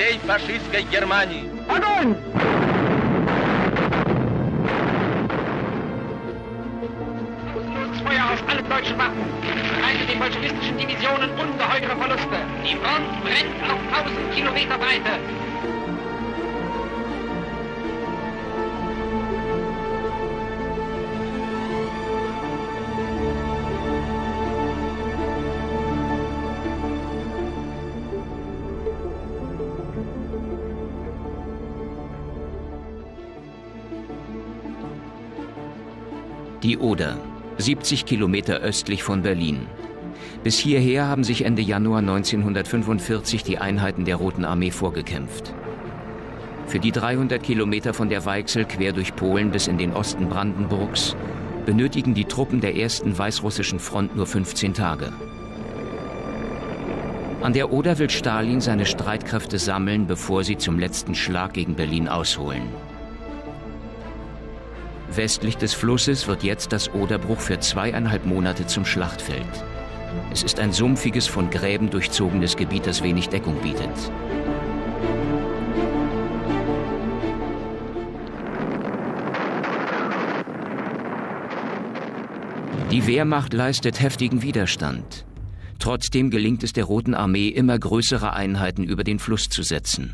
всей фашистской Германии. Огонь! Feuer aus allen deutschen Waffen. Bereitet den bolschewistischen Divisionen ungeheure Verluste. Die Front brennt auf 1000 Kilometer Breite. Die Oder, 70 Kilometer östlich von Berlin. Bis hierher haben sich Ende Januar 1945 die Einheiten der Roten Armee vorgekämpft. Für die 300 Kilometer von der Weichsel quer durch Polen bis in den Osten Brandenburgs benötigen die Truppen der ersten weißrussischen Front nur 15 Tage. An der Oder will Stalin seine Streitkräfte sammeln, bevor sie zum letzten Schlag gegen Berlin ausholen. Westlich des Flusses wird jetzt das Oderbruch für 2,5 Monate zum Schlachtfeld. Es ist ein sumpfiges, von Gräben durchzogenes Gebiet, das wenig Deckung bietet. Die Wehrmacht leistet heftigen Widerstand. Trotzdem gelingt es der Roten Armee, immer größere Einheiten über den Fluss zu setzen.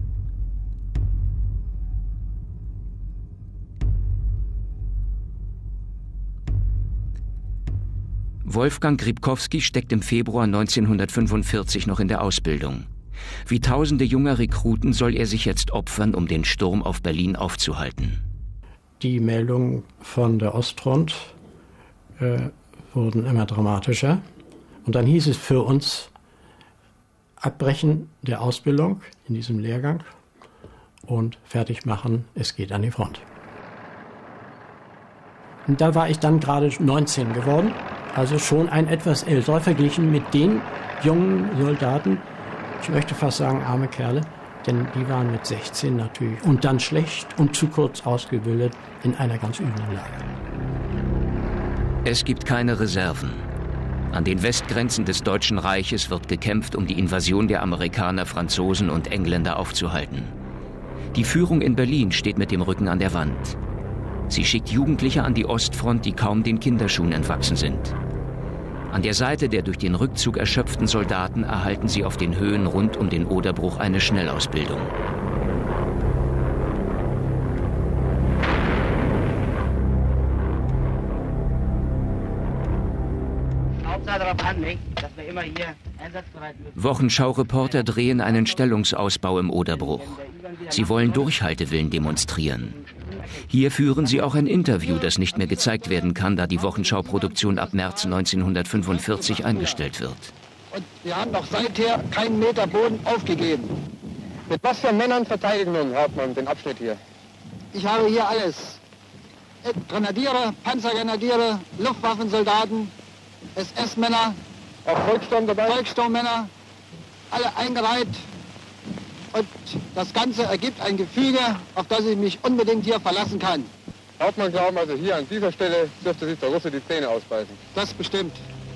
Wolfgang Gripkowski steckt im Februar 1945 noch in der Ausbildung. Wie tausende junger Rekruten soll er sich jetzt opfern, um den Sturm auf Berlin aufzuhalten. Die Meldungen von der Ostfront wurden immer dramatischer. Und dann hieß es für uns, Abbrechen der Ausbildung in diesem Lehrgang und fertig machen, es geht an die Front. Und da war ich dann gerade 19 geworden. Also schon ein etwas älterer, verglichen mit den jungen Soldaten, ich möchte fast sagen arme Kerle, denn die waren mit 16 natürlich und dann schlecht und zu kurz ausgebildet in einer ganz üblen Lage. Es gibt keine Reserven. An den Westgrenzen des Deutschen Reiches wird gekämpft, um die Invasion der Amerikaner, Franzosen und Engländer aufzuhalten. Die Führung in Berlin steht mit dem Rücken an der Wand. Sie schickt Jugendliche an die Ostfront, die kaum den Kinderschuhen entwachsen sind. An der Seite der durch den Rückzug erschöpften Soldaten erhalten sie auf den Höhen rund um den Oderbruch eine Schnellausbildung. Wochenschau-Reporter drehen einen Stellungsausbau im Oderbruch. Sie wollen Durchhaltewillen demonstrieren. Hier führen sie auch ein Interview, das nicht mehr gezeigt werden kann, da die Wochenschau-Produktion ab März 1945 eingestellt wird. Und wir haben doch seither keinen Meter Boden aufgegeben. Mit was für Männern verteidigen nun, Hauptmann, den Abschnitt hier? Ich habe hier alles. Grenadiere, Panzergrenadiere, Luftwaffensoldaten, SS-Männer. Auch Volkssturm dabei? Volkssturmmänner, alle eingereiht. Und das Ganze ergibt ein Gefüge, auf das ich mich unbedingt hier verlassen kann. Hauptmann glauben also hier an dieser Stelle dürfte sich der Russe die Zähne ausbeißen. Das bestimmt.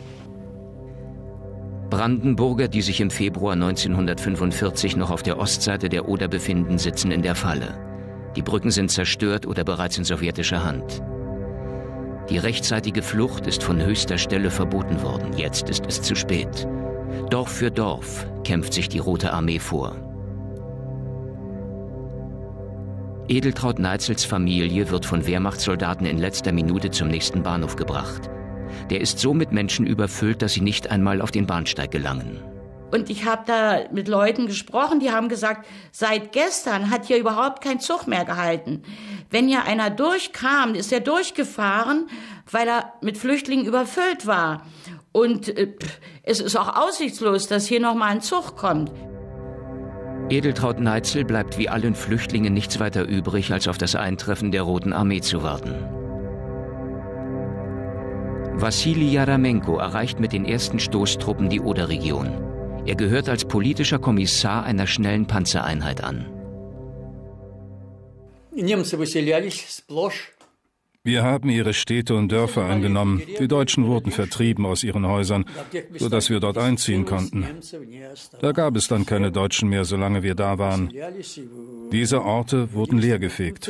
Brandenburger, die sich im Februar 1945 noch auf der Ostseite der Oder befinden, sitzen in der Falle. Die Brücken sind zerstört oder bereits in sowjetischer Hand. Die rechtzeitige Flucht ist von höchster Stelle verboten worden. Jetzt ist es zu spät. Dorf für Dorf kämpft sich die Rote Armee vor. Edeltraud Neitzels Familie wird von Wehrmachtssoldaten in letzter Minute zum nächsten Bahnhof gebracht. Der ist so mit Menschen überfüllt, dass sie nicht einmal auf den Bahnsteig gelangen. Und ich habe da mit Leuten gesprochen, die haben gesagt, seit gestern hat hier überhaupt kein Zug mehr gehalten. Wenn hier einer durchkam, ist er durchgefahren, weil er mit Flüchtlingen überfüllt war. Und es ist auch aussichtslos, dass hier noch mal ein Zug kommt. Edeltraud Neitzel bleibt wie allen Flüchtlingen nichts weiter übrig, als auf das Eintreffen der Roten Armee zu warten. Wassili Jaramenko erreicht mit den ersten Stoßtruppen die Oderregion. Er gehört als politischer Kommissar einer schnellen Panzereinheit an. Wir haben ihre Städte und Dörfer eingenommen. Die Deutschen wurden vertrieben aus ihren Häusern, sodass wir dort einziehen konnten. Da gab es dann keine Deutschen mehr, solange wir da waren. Diese Orte wurden leergefegt.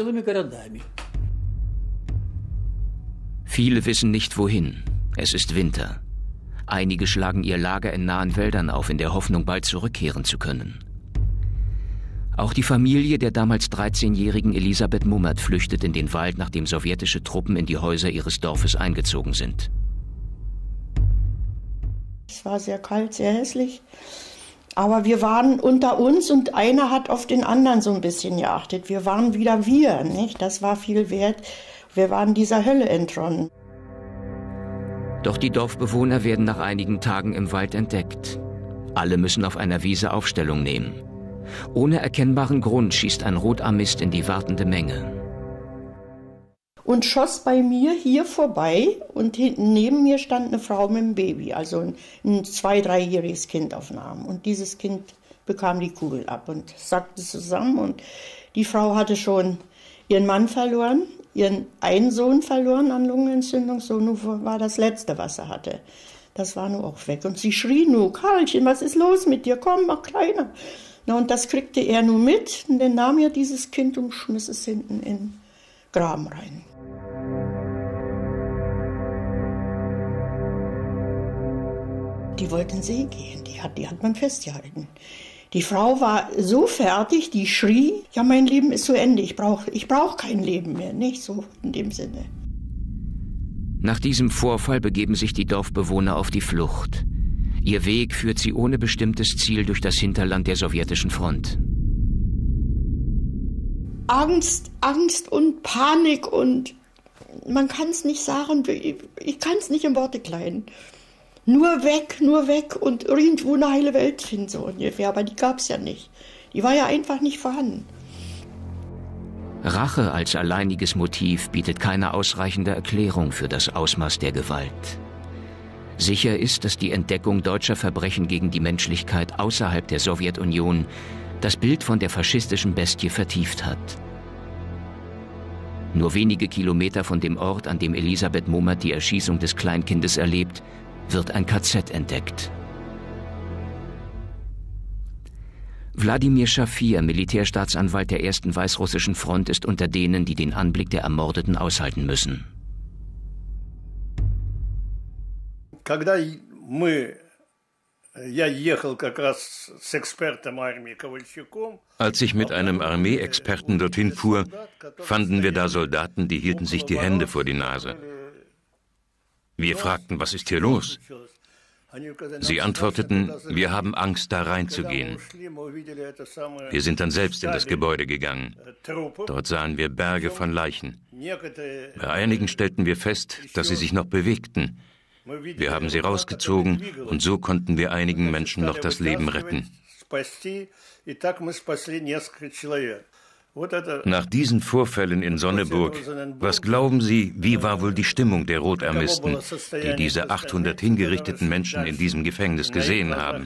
Viele wissen nicht wohin. Es ist Winter. Einige schlagen ihr Lager in nahen Wäldern auf, in der Hoffnung, bald zurückkehren zu können. Auch die Familie der damals 13-jährigen Elisabeth Mummert flüchtet in den Wald, nachdem sowjetische Truppen in die Häuser ihres Dorfes eingezogen sind. Es war sehr kalt, sehr hässlich. Aber wir waren unter uns und einer hat auf den anderen so ein bisschen geachtet. Wir waren wieder wir, nicht? Das war viel wert. Wir waren dieser Hölle entronnen. Doch die Dorfbewohner werden nach einigen Tagen im Wald entdeckt. Alle müssen auf einer Wiese Aufstellung nehmen. Ohne erkennbaren Grund schießt ein Rotarmist in die wartende Menge. Und schoss bei mir hier vorbei und hinten neben mir stand eine Frau mit einem Baby, also ein 2-, 3-jähriges Kind auf dem Arm. Und dieses Kind bekam die Kugel ab und sackte zusammen. Und die Frau hatte schon ihren Mann verloren, ihren einen Sohn verloren an Lungenentzündung, so nur war das Letzte, was er hatte. Das war nur auch weg. Und sie schrie nur, Karlchen, was ist los mit dir? Komm, mach kleiner. Na, und das kriegte er nur mit, und dann nahm er dieses Kind und schmiss es hinten in den Graben rein. Die wollten in den See gehen, die hat man festgehalten. Die Frau war so fertig, die schrie, ja, mein Leben ist zu Ende, ich brauch kein Leben mehr, nicht so in dem Sinne. Nach diesem Vorfall begeben sich die Dorfbewohner auf die Flucht. Ihr Weg führt sie ohne bestimmtes Ziel durch das Hinterland der sowjetischen Front. Angst und Panik und man kann es nicht sagen, ich kann es nicht in Worte kleiden. Nur weg und irgendwo eine heile Welt finden, so ungefähr, aber die gab es ja nicht. Die war ja einfach nicht vorhanden. Rache als alleiniges Motiv bietet keine ausreichende Erklärung für das Ausmaß der Gewalt. Sicher ist, dass die Entdeckung deutscher Verbrechen gegen die Menschlichkeit außerhalb der Sowjetunion das Bild von der faschistischen Bestie vertieft hat. Nur wenige Kilometer von dem Ort, an dem Elisabeth Mummert die Erschießung des Kleinkindes erlebt, wird ein KZ entdeckt. Wladimir Schafir, Militärstaatsanwalt der ersten weißrussischen Front, ist unter denen, die den Anblick der Ermordeten aushalten müssen. Als ich mit einem Armeeexperten dorthin fuhr, fanden wir da Soldaten, die hielten sich die Hände vor die Nase. Wir fragten, was ist hier los? Sie antworteten, wir haben Angst, da reinzugehen. Wir sind dann selbst in das Gebäude gegangen. Dort sahen wir Berge von Leichen. Bei einigen stellten wir fest, dass sie sich noch bewegten. Wir haben sie rausgezogen und so konnten wir einigen Menschen noch das Leben retten. Nach diesen Vorfällen in Sonneburg, was glauben Sie, wie war wohl die Stimmung der Rotarmisten, die diese 800 hingerichteten Menschen in diesem Gefängnis gesehen haben?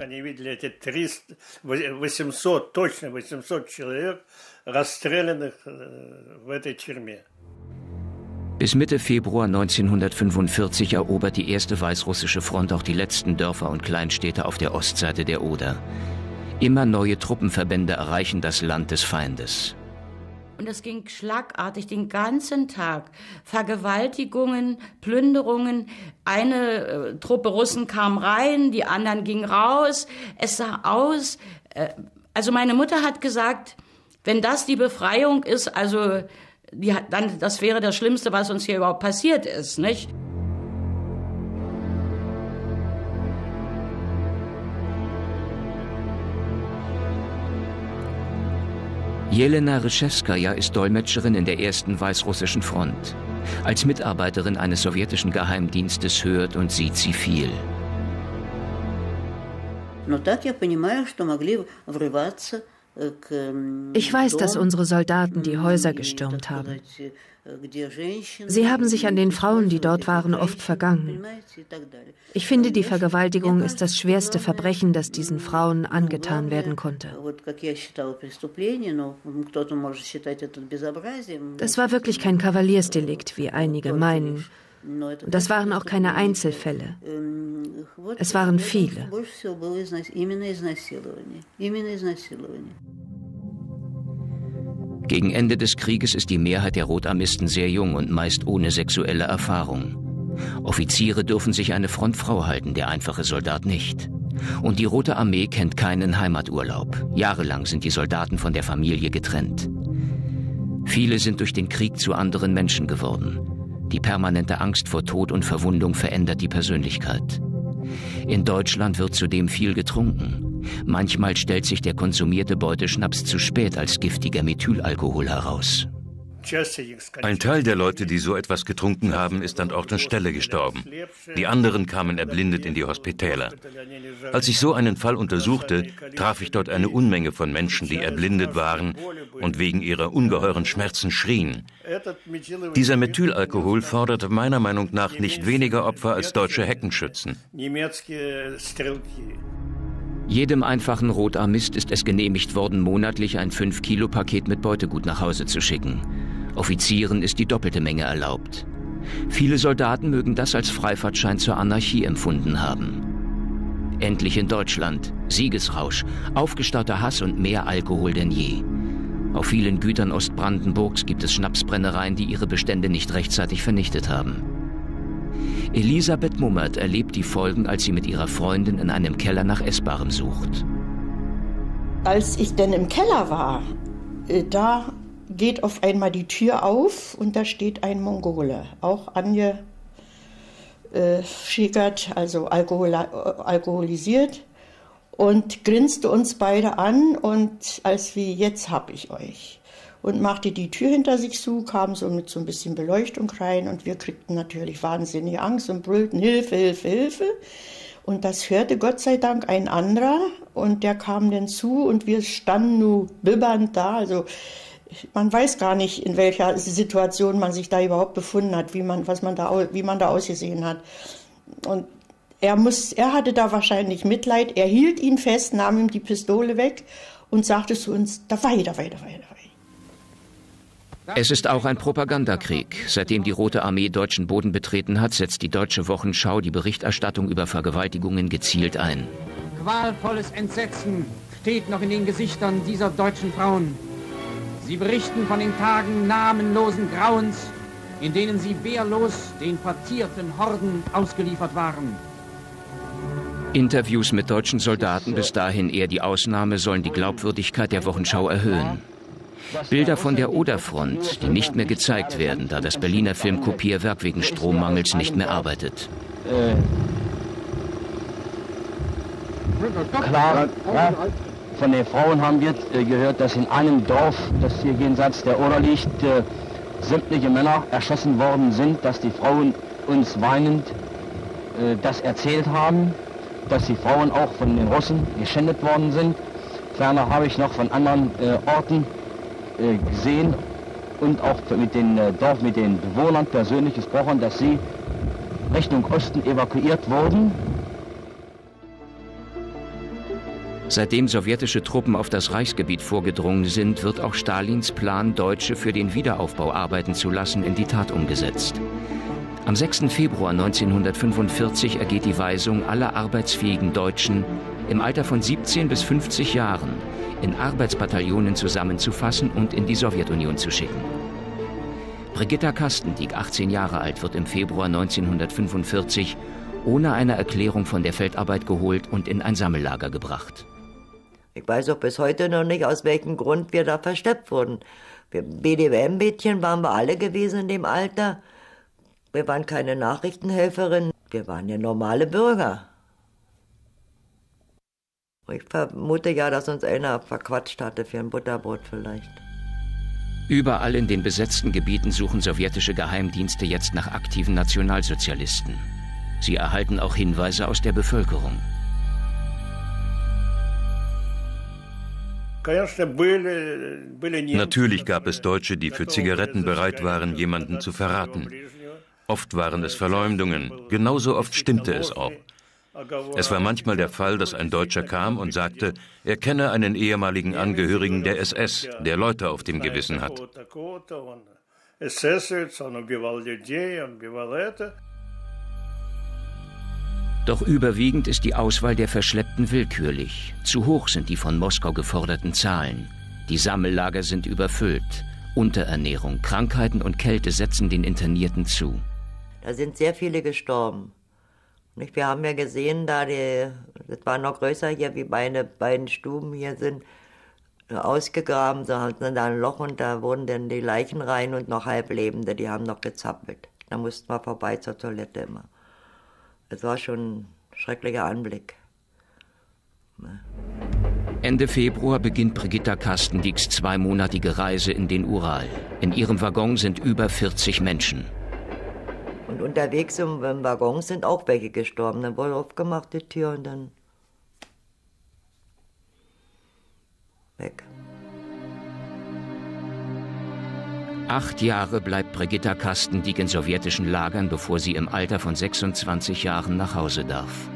Bis Mitte Februar 1945 erobert die erste weißrussische Front auch die letzten Dörfer und Kleinstädte auf der Ostseite der Oder. Immer neue Truppenverbände erreichen das Land des Feindes. Und es ging schlagartig den ganzen Tag. Vergewaltigungen, Plünderungen. Eine Truppe Russen kam rein, die anderen gingen raus. Es sah aus, also meine Mutter hat gesagt, wenn das die Befreiung ist, also dann, das wäre das Schlimmste, was uns hier überhaupt passiert ist, nicht? Jelena Ryszewskaja ist Dolmetscherin in der ersten weißrussischen Front. Als Mitarbeiterin eines sowjetischen Geheimdienstes hört und sieht sie viel. Ich weiß, dass unsere Soldaten die Häuser gestürmt haben. Sie haben sich an den Frauen, die dort waren, oft vergangen. Ich finde, die Vergewaltigung ist das schwerste Verbrechen, das diesen Frauen angetan werden konnte. Das war wirklich kein Kavaliersdelikt, wie einige meinen. Und das waren auch keine Einzelfälle. Es waren viele. Gegen Ende des Krieges ist die Mehrheit der Rotarmisten sehr jung und meist ohne sexuelle Erfahrung. Offiziere dürfen sich eine Frontfrau halten, der einfache Soldat nicht. Und die Rote Armee kennt keinen Heimaturlaub. Jahrelang sind die Soldaten von der Familie getrennt. Viele sind durch den Krieg zu anderen Menschen geworden. Die permanente Angst vor Tod und Verwundung verändert die Persönlichkeit. In Deutschland wird zudem viel getrunken. Manchmal stellt sich der konsumierte Beuteschnaps zu spät als giftiger Methylalkohol heraus. Ein Teil der Leute, die so etwas getrunken haben, ist an Ort und Stelle gestorben. Die anderen kamen erblindet in die Hospitäler. Als ich so einen Fall untersuchte, traf ich dort eine Unmenge von Menschen, die erblindet waren und wegen ihrer ungeheuren Schmerzen schrien. Dieser Methylalkohol forderte meiner Meinung nach nicht weniger Opfer als deutsche Heckenschützen. Jedem einfachen Rotarmist ist es genehmigt worden, monatlich ein 5-Kilo-Paket mit Beutegut nach Hause zu schicken. Offizieren ist die doppelte Menge erlaubt. Viele Soldaten mögen das als Freifahrtschein zur Anarchie empfunden haben. Endlich in Deutschland. Siegesrausch, aufgestauter Hass und mehr Alkohol denn je. Auf vielen Gütern Ostbrandenburgs gibt es Schnapsbrennereien, die ihre Bestände nicht rechtzeitig vernichtet haben. Elisabeth Mummert erlebt die Folgen, als sie mit ihrer Freundin in einem Keller nach Essbarem sucht. Als ich denn im Keller war, da geht auf einmal die Tür auf und da steht ein Mongole, auch angeschickert, also alkoholisiert, und grinste uns beide an und als wie, jetzt hab ich euch. Und machte die Tür hinter sich zu, kam so mit so ein bisschen Beleuchtung rein und wir kriegten natürlich wahnsinnige Angst und brüllten Hilfe, Hilfe, Hilfe. Und das hörte Gott sei Dank ein anderer und der kam dann zu und wir standen nur bibbernd da. Also man weiß gar nicht, in welcher Situation man sich da überhaupt befunden hat, wie man da ausgesehen hat. Und er hatte da wahrscheinlich Mitleid. Er hielt ihn fest, nahm ihm die Pistole weg und sagte zu uns, dabei. Es ist auch ein Propagandakrieg. Seitdem die Rote Armee deutschen Boden betreten hat, setzt die Deutsche Wochenschau die Berichterstattung über Vergewaltigungen gezielt ein. Qualvolles Entsetzen steht noch in den Gesichtern dieser deutschen Frauen. Sie berichten von den Tagen namenlosen Grauens, in denen sie wehrlos den partierten Horden ausgeliefert waren. Interviews mit deutschen Soldaten, bis dahin eher die Ausnahme, sollen die Glaubwürdigkeit der Wochenschau erhöhen. Bilder von der Oderfront, die nicht mehr gezeigt werden, da das Berliner Filmkopierwerk wegen Strommangels nicht mehr arbeitet. Klar, ja, von den Frauen haben wir gehört, dass in einem Dorf, das hier jenseits der Oder liegt, sämtliche Männer erschossen worden sind, dass die Frauen uns weinend das erzählt haben, dass die Frauen auch von den Russen geschändet worden sind. Ferner habe ich noch von anderen Orten gesehen und auch mit den Bewohnern persönlich gesprochen, dass sie Richtung Osten evakuiert wurden. Seitdem sowjetische Truppen auf das Reichsgebiet vorgedrungen sind, wird auch Stalins Plan, Deutsche für den Wiederaufbau arbeiten zu lassen, in die Tat umgesetzt. Am 6. Februar 1945 ergeht die Weisung, alle arbeitsfähigen Deutschen im Alter von 17 bis 50 Jahren in Arbeitsbataillonen zusammenzufassen und in die Sowjetunion zu schicken. Brigitta Kastendiek, 18 Jahre alt, wird im Februar 1945 ohne eine Erklärung von der Feldarbeit geholt und in ein Sammellager gebracht. Ich weiß auch bis heute noch nicht, aus welchem Grund wir da versteckt wurden. Wir BDWM-Mädchen waren wir alle gewesen in dem Alter. Wir waren keine Nachrichtenhelferin, wir waren ja normale Bürger. Ich vermute ja, dass uns einer verquatscht hatte für ein Butterbrot vielleicht. Überall in den besetzten Gebieten suchen sowjetische Geheimdienste jetzt nach aktiven Nationalsozialisten. Sie erhalten auch Hinweise aus der Bevölkerung. Natürlich gab es Deutsche, die für Zigaretten bereit waren, jemanden zu verraten. Oft waren es Verleumdungen, genauso oft stimmte es auch. Es war manchmal der Fall, dass ein Deutscher kam und sagte, er kenne einen ehemaligen Angehörigen der SS, der Leute auf dem Gewissen hat. Doch überwiegend ist die Auswahl der Verschleppten willkürlich. Zu hoch sind die von Moskau geforderten Zahlen. Die Sammellager sind überfüllt. Unterernährung, Krankheiten und Kälte setzen den Internierten zu. Da sind sehr viele gestorben. Wir haben ja gesehen, das war noch größer hier, wie meine beiden Stuben hier sind, ausgegraben, so haben sie da ein Loch und da wurden dann die Leichen rein und noch Halblebende, die haben noch gezappelt. Da mussten wir vorbei zur Toilette immer. Es war schon ein schrecklicher Anblick. Ende Februar beginnt Brigitta Kastendiegs zweimonatige Reise in den Ural. In ihrem Waggon sind über 40 Menschen. Und unterwegs im Waggon sind auch welche gestorben. Dann wurde aufgemacht die Tür und dann weg. 8 Jahre bleibt Brigitta Kastendiek in sowjetischen Lagern, bevor sie im Alter von 26 Jahren nach Hause darf.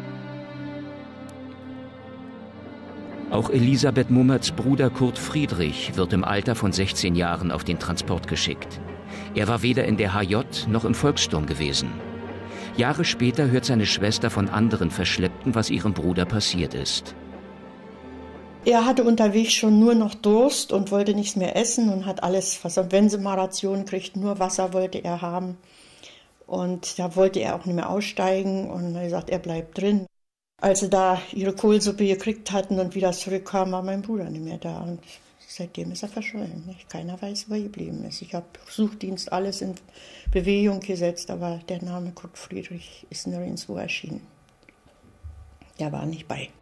Auch Elisabeth Mummerts Bruder Kurt Friedrich wird im Alter von 16 Jahren auf den Transport geschickt. Er war weder in der HJ noch im Volkssturm gewesen. Jahre später hört seine Schwester von anderen Verschleppten, was ihrem Bruder passiert ist. Er hatte unterwegs schon nur noch Durst und wollte nichts mehr essen und hat alles, wenn sie mal Rationen kriegt, nur Wasser wollte er haben. Und da wollte er auch nicht mehr aussteigen und er hat gesagt, er bleibt drin. Als sie da ihre Kohlsuppe gekriegt hatten und wieder zurückkamen, war mein Bruder nicht mehr da. Und seitdem ist er verschollen. Nicht? Keiner weiß, wo er geblieben ist. Ich habe Suchdienst alles in Bewegung gesetzt, aber der Name Kurt Friedrich ist nirgendwo erschienen. Der war nicht bei.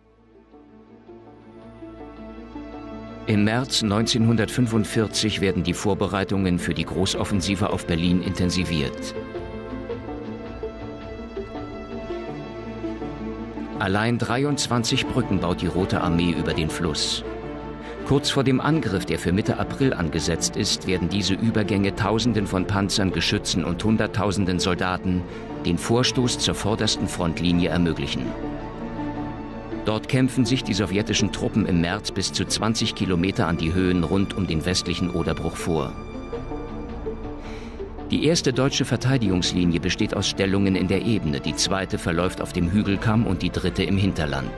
Im März 1945 werden die Vorbereitungen für die Großoffensive auf Berlin intensiviert. Allein 23 Brücken baut die Rote Armee über den Fluss. Kurz vor dem Angriff, der für Mitte April angesetzt ist, werden diese Übergänge Tausenden von Panzern, Geschützen und Hunderttausenden Soldaten den Vorstoß zur vordersten Frontlinie ermöglichen. Dort kämpfen sich die sowjetischen Truppen im März bis zu 20 Kilometer an die Höhen rund um den westlichen Oderbruch vor. Die erste deutsche Verteidigungslinie besteht aus Stellungen in der Ebene, die zweite verläuft auf dem Hügelkamm und die dritte im Hinterland.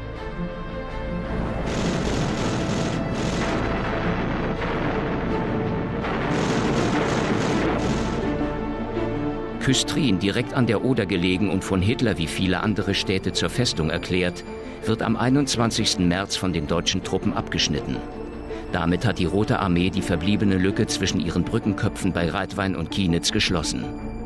Küstrin, direkt an der Oder gelegen und von Hitler wie viele andere Städte zur Festung erklärt, wird am 21. März von den deutschen Truppen abgeschnitten. Damit hat die Rote Armee die verbliebene Lücke zwischen ihren Brückenköpfen bei Reitwein und Kienitz geschlossen.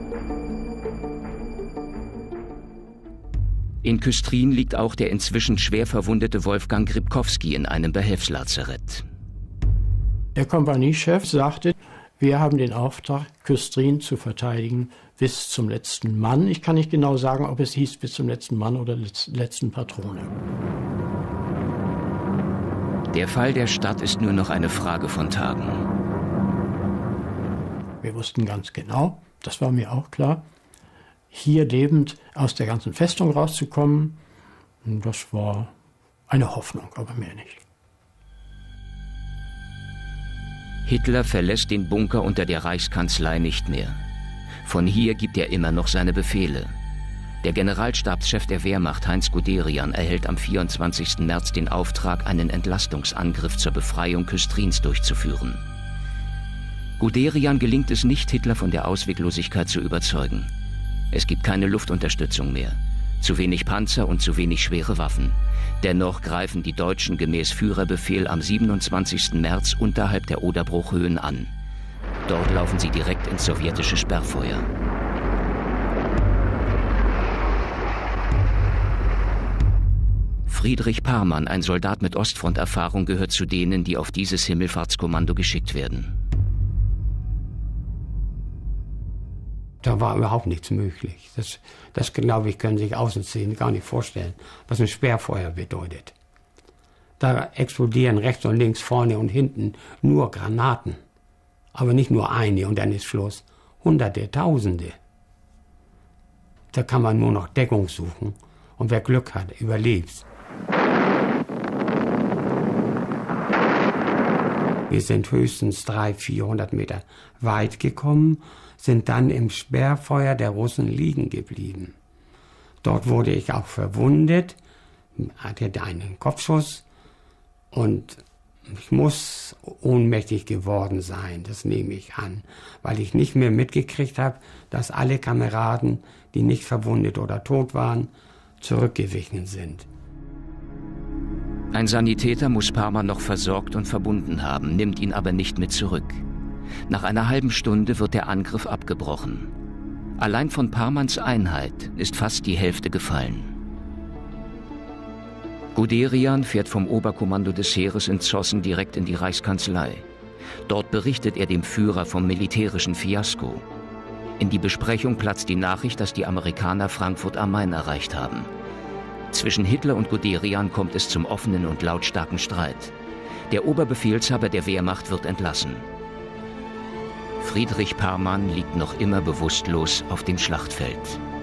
In Küstrin liegt auch der inzwischen schwer verwundete Wolfgang Gribkowski in einem Behelfslazarett. Der Kompaniechef sagte, wir haben den Auftrag, Küstrin zu verteidigen bis zum letzten Mann. Ich kann nicht genau sagen, ob es hieß bis zum letzten Mann oder letzten Patrone. Der Fall der Stadt ist nur noch eine Frage von Tagen. Wir wussten ganz genau, das war mir auch klar, hier lebend aus der ganzen Festung rauszukommen, das war eine Hoffnung, aber mehr nicht. Hitler verlässt den Bunker unter der Reichskanzlei nicht mehr. Von hier gibt er immer noch seine Befehle. Der Generalstabschef der Wehrmacht, Heinz Guderian, erhält am 24. März den Auftrag, einen Entlastungsangriff zur Befreiung Küstrins durchzuführen. Guderian gelingt es nicht, Hitler von der Ausweglosigkeit zu überzeugen. Es gibt keine Luftunterstützung mehr, zu wenig Panzer und zu wenig schwere Waffen. Dennoch greifen die Deutschen gemäß Führerbefehl am 27. März unterhalb der Oderbruchhöhen an. Dort laufen sie direkt ins sowjetische Sperrfeuer. Friedrich Parmann, ein Soldat mit Ostfronterfahrung, gehört zu denen, die auf dieses Himmelfahrtskommando geschickt werden. Da war überhaupt nichts möglich. Das glaube ich, können sich Außenstehende gar nicht vorstellen, was ein Sperrfeuer bedeutet. Da explodieren rechts und links, vorne und hinten nur Granaten. Aber nicht nur eine und dann ist Schluss. Hunderte, Tausende. Da kann man nur noch Deckung suchen. Und wer Glück hat, überlebt. Wir sind höchstens 300-400 Meter weit gekommen, sind dann im Sperrfeuer der Russen liegen geblieben. Dort wurde ich auch verwundet, hatte einen Kopfschuss und ich muss ohnmächtig geworden sein, das nehme ich an, weil ich nicht mehr mitgekriegt habe, dass alle Kameraden, die nicht verwundet oder tot waren, zurückgewichen sind. Ein Sanitäter muss Parman noch versorgt und verbunden haben, nimmt ihn aber nicht mit zurück. Nach einer halben Stunde wird der Angriff abgebrochen. Allein von Parmans Einheit ist fast die Hälfte gefallen. Guderian fährt vom Oberkommando des Heeres in Zossen direkt in die Reichskanzlei. Dort berichtet er dem Führer vom militärischen Fiasko. In die Besprechung platzt die Nachricht, dass die Amerikaner Frankfurt am Main erreicht haben. Zwischen Hitler und Guderian kommt es zum offenen und lautstarken Streit. Der Oberbefehlshaber der Wehrmacht wird entlassen. Friedrich Parman liegt noch immer bewusstlos auf dem Schlachtfeld.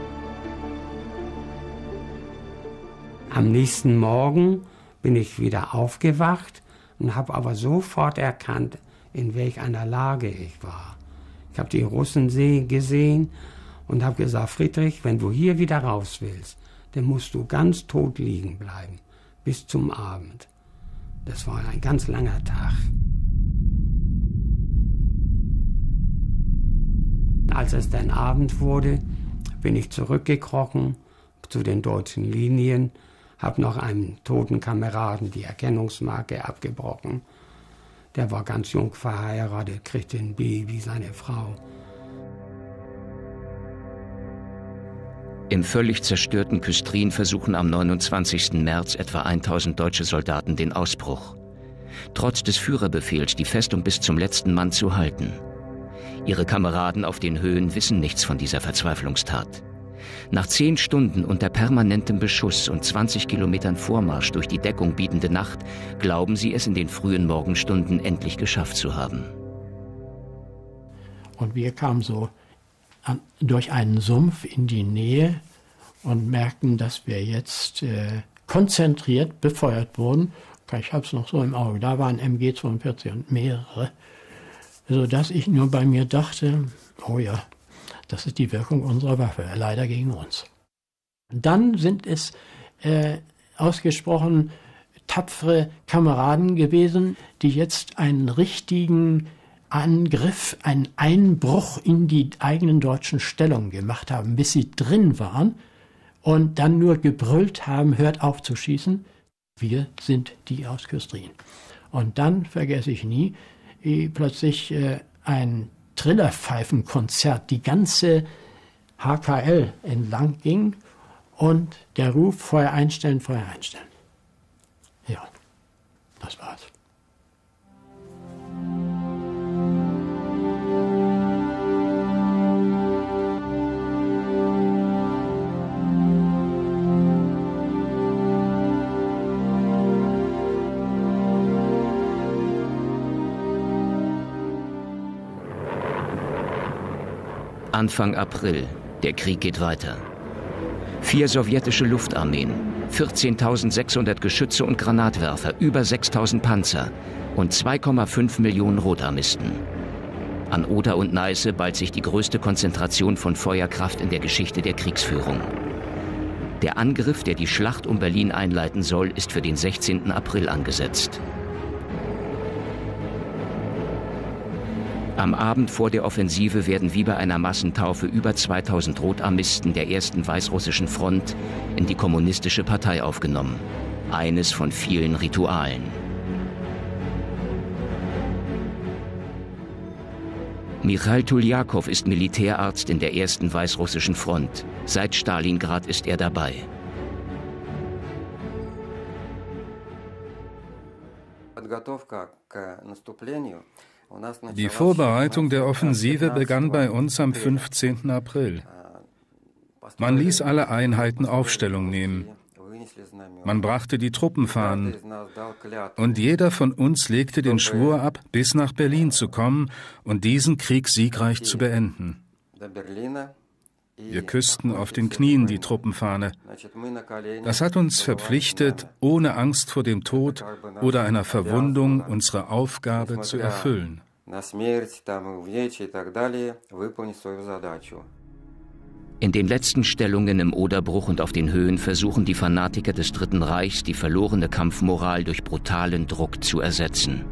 Am nächsten Morgen bin ich wieder aufgewacht und habe aber sofort erkannt, in welch einer Lage ich war. Ich habe die Russen gesehen und habe gesagt, Friedrich, wenn du hier wieder raus willst, dann musst du ganz tot liegen bleiben, bis zum Abend. Das war ein ganz langer Tag. Als es dann Abend wurde, bin ich zurückgekrochen zu den deutschen Linien, habe noch einem toten Kameraden die Erkennungsmarke abgebrochen. Der war ganz jung verheiratet, kriegte ein Baby, seine Frau. Im völlig zerstörten Küstrin versuchen am 29. März etwa 1000 deutsche Soldaten den Ausbruch. Trotz des Führerbefehls, die Festung bis zum letzten Mann zu halten. Ihre Kameraden auf den Höhen wissen nichts von dieser Verzweiflungstat. Nach 10 Stunden unter permanentem Beschuss und 20 Kilometern Vormarsch durch die Deckung bietende Nacht glauben sie es in den frühen Morgenstunden endlich geschafft zu haben. Und wir kamen so durch einen Sumpf in die Nähe und merkten, dass wir jetzt konzentriert befeuert wurden. Ich habe es noch so im Auge. Da waren MG-42 und mehrere, sodass ich nur bei mir dachte, oh ja, das ist die Wirkung unserer Waffe, leider gegen uns. Dann sind es ausgesprochen tapfere Kameraden gewesen, die jetzt einen richtigen Angriff, einen Einbruch in die eigenen deutschen Stellungen gemacht haben, bis sie drin waren und dann nur gebrüllt haben, hört auf zu schießen, wir sind die aus Küstrin. Und dann vergesse ich nie, wie plötzlich ein Trillerpfeifenkonzert die ganze HKL entlang ging und der Ruf, Feuer einstellen, Feuer einstellen. Ja, das war's. Anfang April. Der Krieg geht weiter. 4 sowjetische Luftarmeen, 14.600 Geschütze und Granatwerfer, über 6.000 Panzer und 2,5 Millionen Rotarmisten. An Oder und Neiße ballt sich die größte Konzentration von Feuerkraft in der Geschichte der Kriegsführung. Der Angriff, der die Schlacht um Berlin einleiten soll, ist für den 16. April angesetzt. Am Abend vor der Offensive werden wie bei einer Massentaufe über 2000 Rotarmisten der ersten Weißrussischen Front in die Kommunistische Partei aufgenommen. Eines von vielen Ritualen. Michail Tuljakow ist Militärarzt in der ersten Weißrussischen Front. Seit Stalingrad ist er dabei. Die Vorbereitung der Offensive begann bei uns am 15. April. Man ließ alle Einheiten Aufstellung nehmen. Man brachte die Truppenfahnen. Und jeder von uns legte den Schwur ab, bis nach Berlin zu kommen und diesen Krieg siegreich zu beenden. Wir küssten auf den Knien die Truppenfahne. Das hat uns verpflichtet, ohne Angst vor dem Tod oder einer Verwundung unsere Aufgabe zu erfüllen. In den letzten Stellungen im Oderbruch und auf den Höhen versuchen die Fanatiker des Dritten Reichs, die verlorene Kampfmoral durch brutalen Druck zu ersetzen.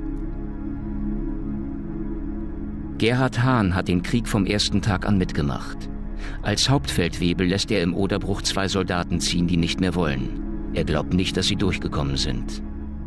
Gerhard Hahn hat den Krieg vom ersten Tag an mitgemacht. Als Hauptfeldwebel lässt er im Oderbruch 2 Soldaten ziehen, die nicht mehr wollen. Er glaubt nicht, dass sie durchgekommen sind.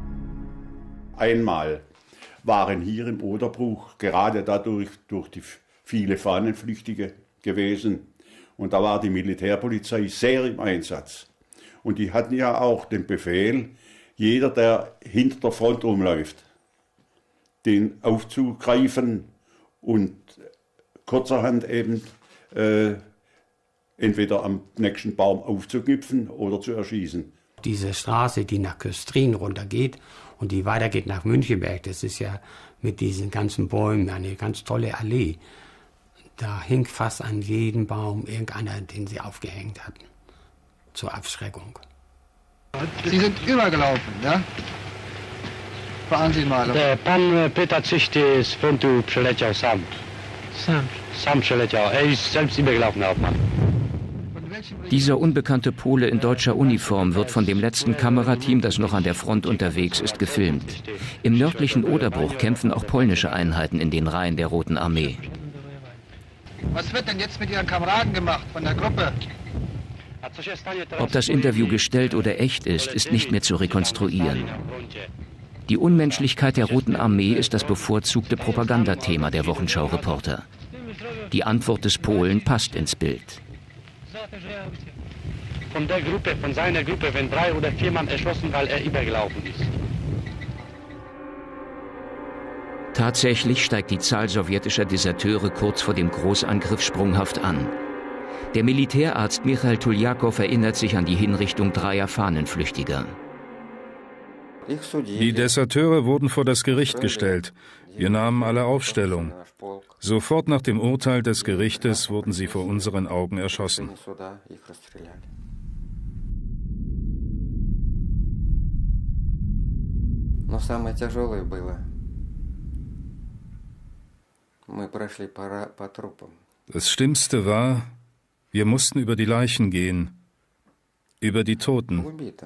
Einmal waren hier im Oderbruch gerade dadurch durch die viele Fahnenflüchtige gewesen. Und da war die Militärpolizei sehr im Einsatz. Und die hatten ja auch den Befehl, jeder, der hinter der Front rumläuft, den aufzugreifen und kurzerhand eben entweder am nächsten Baum aufzugipfen oder zu erschießen. Diese Straße, die nach Küstrin runtergeht und die weitergeht nach Münchenberg, das ist ja mit diesen ganzen Bäumen eine ganz tolle Allee. Da hing fast an jedem Baum irgendeiner, den sie aufgehängt hatten, zur Abschreckung. Sie sind übergelaufen, ja? Fahren Sie mal. Pan pyta, ist von tu przeleciał sam. Sam przeleciał. Ist selbst übergelaufen, Hauptmann. Dieser unbekannte Pole in deutscher Uniform wird von dem letzten Kamerateam, das noch an der Front unterwegs ist, gefilmt. Im nördlichen Oderbruch kämpfen auch polnische Einheiten in den Reihen der Roten Armee. Was wird denn jetzt mit Ihren Kameraden gemacht von der Gruppe? Ob das Interview gestellt oder echt ist nicht mehr zu rekonstruieren. Die Unmenschlichkeit der Roten Armee ist das bevorzugte Propagandathema der Wochenschau-Reporter. Die Antwort des Polen passt ins Bild. Von der Gruppe, von seiner Gruppe, wenn 3 oder 4 Mann erschossen, weil er übergelaufen ist. Tatsächlich steigt die Zahl sowjetischer Deserteure kurz vor dem Großangriff sprunghaft an. Der Militärarzt Michail Tuljakow erinnert sich an die Hinrichtung 3 Fahnenflüchtiger. Die Deserteure wurden vor das Gericht gestellt. Wir nahmen alle Aufstellung. Sofort nach dem Urteil des Gerichtes wurden sie vor unseren Augen erschossen. Das Schlimmste war, wir mussten über die Leichen gehen, über die Toten.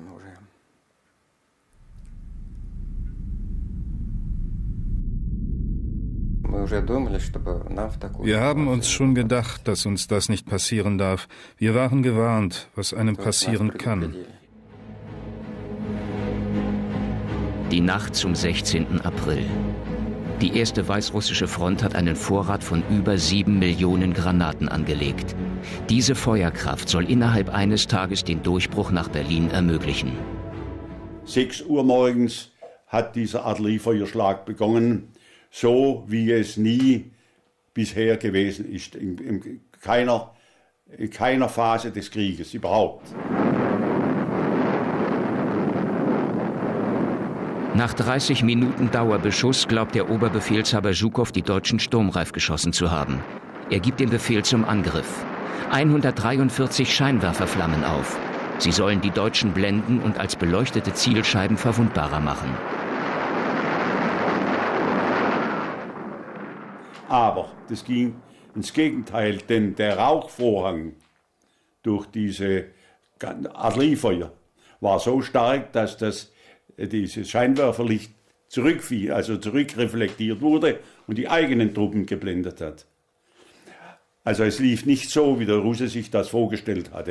Wir haben uns schon gedacht, dass uns das nicht passieren darf. Wir waren gewarnt, was einem passieren kann. Die Nacht zum 16. April. Die erste weißrussische Front hat einen Vorrat von über 7 Millionen Granaten angelegt. Diese Feuerkraft soll innerhalb eines Tages den Durchbruch nach Berlin ermöglichen. 6 Uhr morgens hat dieser Artilleriefeuerschlag begonnen, so wie es nie bisher gewesen ist, in keiner Phase des Krieges überhaupt. Nach 30 Minuten Dauerbeschuss glaubt der Oberbefehlshaber Zhukow, die Deutschen sturmreif geschossen zu haben. Er gibt den Befehl zum Angriff. 143 Scheinwerfer flammen auf. Sie sollen die Deutschen blenden und als beleuchtete Zielscheiben verwundbarer machen. Aber das ging ins Gegenteil, denn der Rauchvorhang durch diese Artilleriefeuer war so stark, dass dieses Scheinwerferlicht zurückfiel, also zurückreflektiert wurde und die eigenen Truppen geblendet hat. Also es lief nicht so, wie der Russe sich das vorgestellt hatte.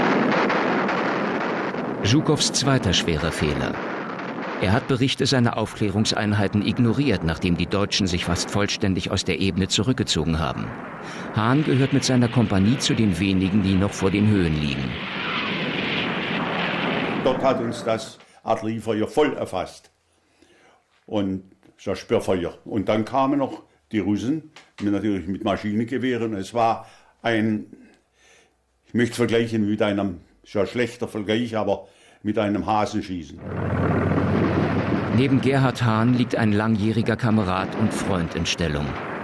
Zhukows zweiter schwerer Fehler. Er hat Berichte seiner Aufklärungseinheiten ignoriert, nachdem die Deutschen sich fast vollständig aus der Ebene zurückgezogen haben. Hahn gehört mit seiner Kompanie zu den wenigen, die noch vor den Höhen liegen. Dort hat uns das Artilleriefeuer voll erfasst und das Sperrfeuer. Und dann kamen noch die Russen, natürlich mit Maschinengewehren. Es war ich möchte es vergleichen mit einem, schon schlechter Vergleich, aber mit einem Hasen schießen. Neben Gerhard Hahn liegt ein langjähriger Kamerad und Freund in Stellung.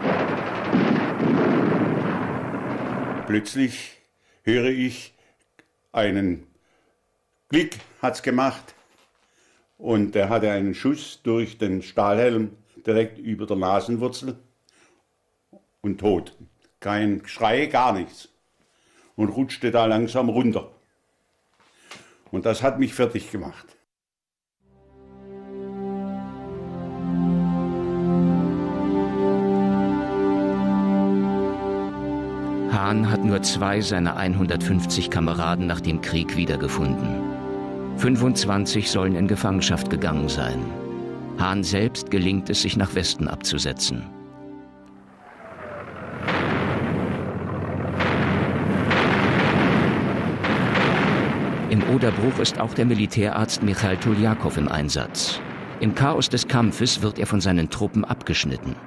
Plötzlich höre ich einen Klick, hat's gemacht, und er hatte einen Schuss durch den Stahlhelm direkt über der Nasenwurzel und tot. Kein Schrei, gar nichts. Und rutschte da langsam runter. Und das hat mich fertig gemacht. Hahn hat nur 2 seiner 150 Kameraden nach dem Krieg wiedergefunden. 25 sollen in Gefangenschaft gegangen sein. Hahn selbst gelingt es, sich nach Westen abzusetzen. Im Oderbruch ist auch der Militärarzt Michail Tuljakow im Einsatz. Im Chaos des Kampfes wird er von seinen Truppen abgeschnitten.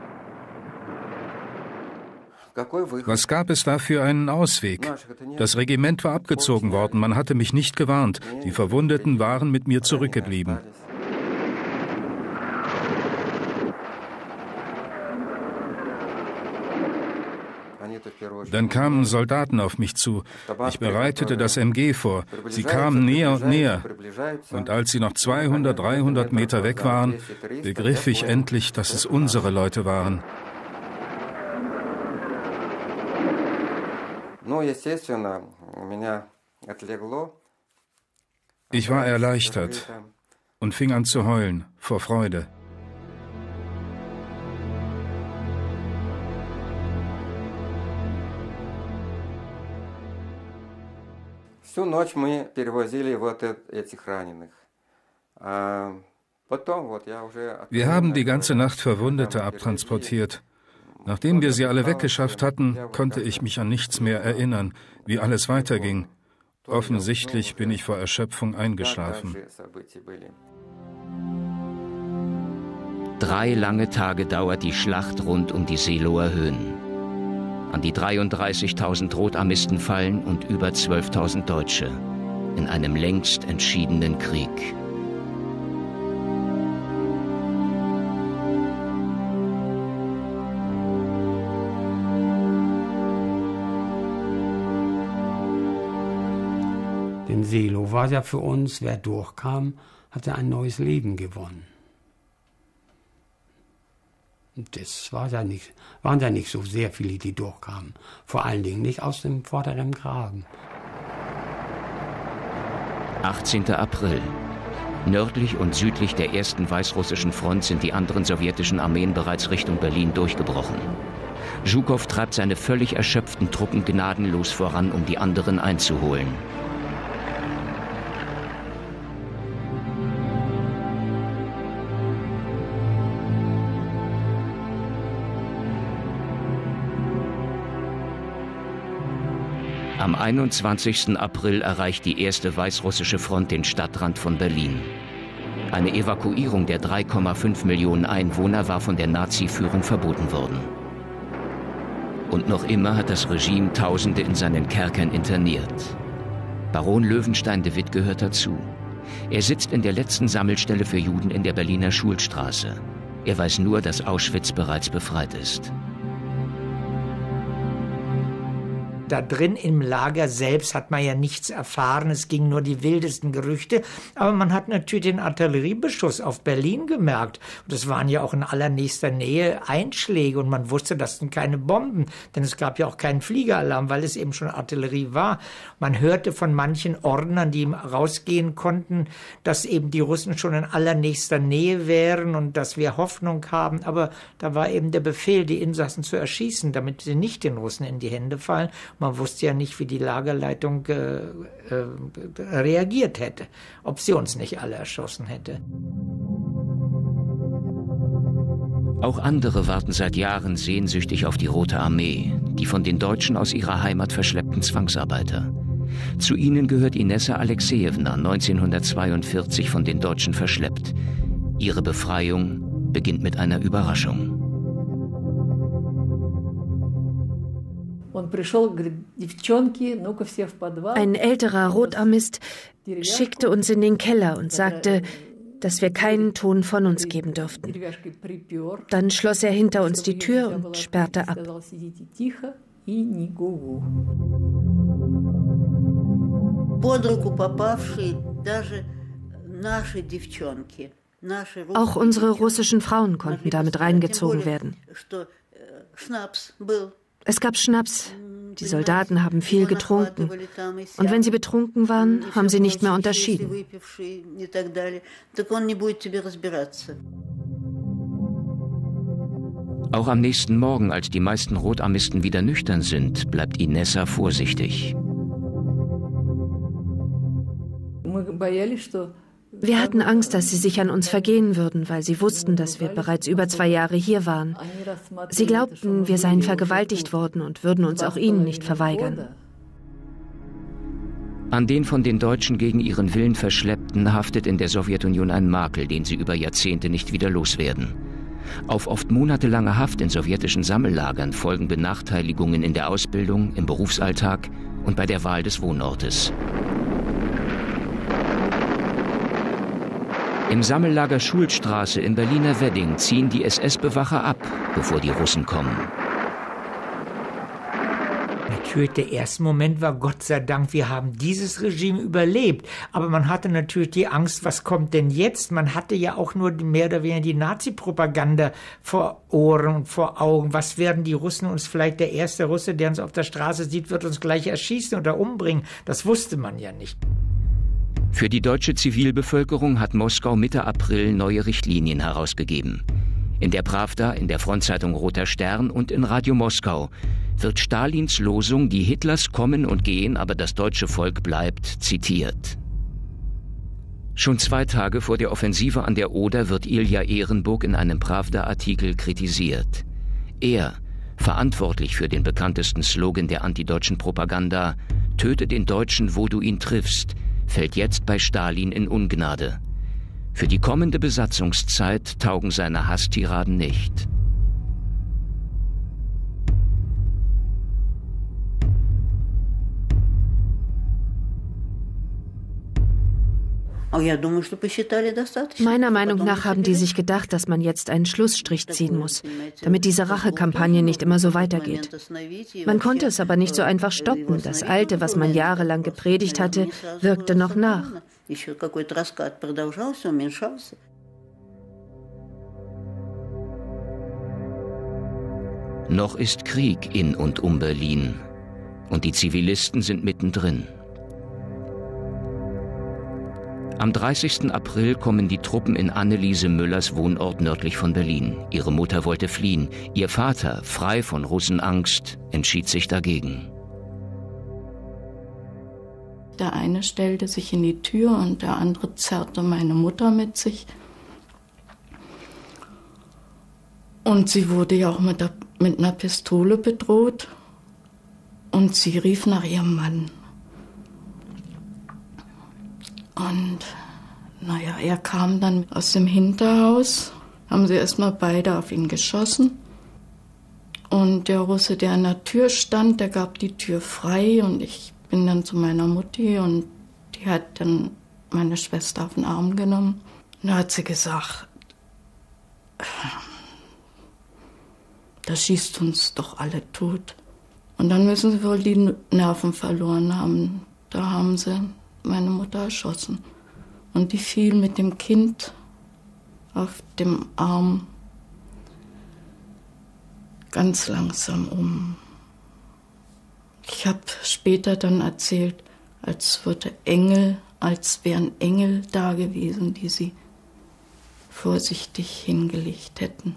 Was gab es da für einen Ausweg? Das Regiment war abgezogen worden, man hatte mich nicht gewarnt. Die Verwundeten waren mit mir zurückgeblieben. Dann kamen Soldaten auf mich zu. Ich bereitete das MG vor. Sie kamen näher und näher. Und als sie noch 200, 300 Meter weg waren, begriff ich endlich, dass es unsere Leute waren. Ich war erleichtert und fing an zu heulen vor Freude. Wir haben die ganze Nacht Verwundete abtransportiert. Nachdem wir sie alle weggeschafft hatten, konnte ich mich an nichts mehr erinnern, wie alles weiterging. Offensichtlich bin ich vor Erschöpfung eingeschlafen. 3 lange Tage dauert die Schlacht rund um die Seelower Höhen. An die 33.000 Rotarmisten fallen und über 12.000 Deutsche in einem längst entschiedenen Krieg. Denn Seelow war ja für uns, wer durchkam, hatte ein neues Leben gewonnen. Und das waren ja nicht so sehr viele, die durchkamen. Vor allen Dingen nicht aus dem vorderen Graben. 18. April. Nördlich und südlich der ersten weißrussischen Front sind die anderen sowjetischen Armeen bereits Richtung Berlin durchgebrochen. Zhukow treibt seine völlig erschöpften Truppen gnadenlos voran, um die anderen einzuholen. Am 21. April erreicht die erste weißrussische Front den Stadtrand von Berlin. Eine Evakuierung der 3,5 Millionen Einwohner war von der Nazi-Führung verboten worden. Und noch immer hat das Regime Tausende in seinen Kerkern interniert. Baron Löwenstein de Witt gehört dazu. Er sitzt in der letzten Sammelstelle für Juden in der Berliner Schulstraße. Er weiß nur, dass Auschwitz bereits befreit ist. Da drin im Lager selbst hat man ja nichts erfahren, es gingen nur die wildesten Gerüchte, aber man hat natürlich den Artilleriebeschuss auf Berlin gemerkt. Und es waren ja auch in allernächster Nähe Einschläge und man wusste, das sind keine Bomben, denn es gab ja auch keinen Fliegeralarm, weil es eben schon Artillerie war. Man hörte von manchen Ordnern, die rausgehen konnten, dass eben die Russen schon in allernächster Nähe wären und dass wir Hoffnung haben, aber da war eben der Befehl, die Insassen zu erschießen, damit sie nicht den Russen in die Hände fallen. Man wusste ja nicht, wie die Lagerleitung reagiert hätte, ob sie uns nicht alle erschossen hätte. Auch andere warten seit Jahren sehnsüchtig auf die Rote Armee, die von den Deutschen aus ihrer Heimat verschleppten Zwangsarbeiter. Zu ihnen gehört Inessa Alexejewna, 1942 von den Deutschen verschleppt. Ihre Befreiung beginnt mit einer Überraschung. Ein älterer Rotarmist schickte uns in den Keller und sagte, dass wir keinen Ton von uns geben dürften. Dann schloss er hinter uns die Tür und sperrte ab. Auch unsere russischen Frauen konnten damit reingezogen werden. Es gab Schnaps. Die Soldaten haben viel getrunken. Und wenn sie betrunken waren, haben sie nicht mehr unterschieden. Auch am nächsten Morgen, als die meisten Rotarmisten wieder nüchtern sind, bleibt Inessa vorsichtig. Wir hatten Angst, dass sie sich an uns vergehen würden, weil sie wussten, dass wir bereits über 2 Jahre hier waren. Sie glaubten, wir seien vergewaltigt worden und würden uns auch ihnen nicht verweigern. An den von den Deutschen gegen ihren Willen Verschleppten haftet in der Sowjetunion ein Makel, den sie über Jahrzehnte nicht wieder loswerden. Auf oft monatelange Haft in sowjetischen Sammellagern folgen Benachteiligungen in der Ausbildung, im Berufsalltag und bei der Wahl des Wohnortes. Im Sammellager Schulstraße in Berliner Wedding ziehen die SS-Bewacher ab, bevor die Russen kommen. Natürlich, der erste Moment war, Gott sei Dank, wir haben dieses Regime überlebt. Aber man hatte natürlich die Angst, was kommt denn jetzt? Man hatte ja auch nur mehr oder weniger die Nazi-Propaganda vor Ohren und vor Augen. Was werden die Russen uns vielleicht, der erste Russe, der uns auf der Straße sieht, wird uns gleich erschießen oder umbringen? Das wusste man ja nicht. Für die deutsche Zivilbevölkerung hat Moskau Mitte April neue Richtlinien herausgegeben. In der Prawda, in der Frontzeitung Roter Stern und in Radio Moskau wird Stalins Losung, die Hitlers kommen und gehen, aber das deutsche Volk bleibt, zitiert. Schon 2 Tage vor der Offensive an der Oder wird Ilja Ehrenburg in einem Prawda-Artikel kritisiert. Er, verantwortlich für den bekanntesten Slogan der antideutschen Propaganda, töte den Deutschen, wo du ihn triffst, fällt jetzt bei Stalin in Ungnade. Für die kommende Besatzungszeit taugen seine Hasstiraden nicht. Meiner Meinung nach haben die sich gedacht, dass man jetzt einen Schlussstrich ziehen muss, damit diese Rachekampagne nicht immer so weitergeht. Man konnte es aber nicht so einfach stoppen. Das Alte, was man jahrelang gepredigt hatte, wirkte noch nach. Noch ist Krieg in und um Berlin. Und die Zivilisten sind mittendrin. Am 30. April kommen die Truppen in Anneliese Müllers Wohnort nördlich von Berlin. Ihre Mutter wollte fliehen. Ihr Vater, frei von Russenangst, entschied sich dagegen. Der eine stellte sich in die Tür und der andere zerrte meine Mutter mit sich. Und sie wurde ja auch mit einer Pistole bedroht. Und sie rief nach ihrem Mann. Und naja, er kam dann aus dem Hinterhaus, haben sie erstmal beide auf ihn geschossen. Und der Russe, der an der Tür stand, der gab die Tür frei und ich bin dann zu meiner Mutti und die hat dann meine Schwester auf den Arm genommen. Und da hat sie gesagt, das schießt uns doch alle tot. Und dann müssen sie wohl die Nerven verloren haben. Da haben sie meine Mutter erschossen. Und die fiel mit dem Kind auf dem Arm ganz langsam um. Ich habe später dann erzählt, als wären Engel da gewesen, die sie vorsichtig hingelegt hätten.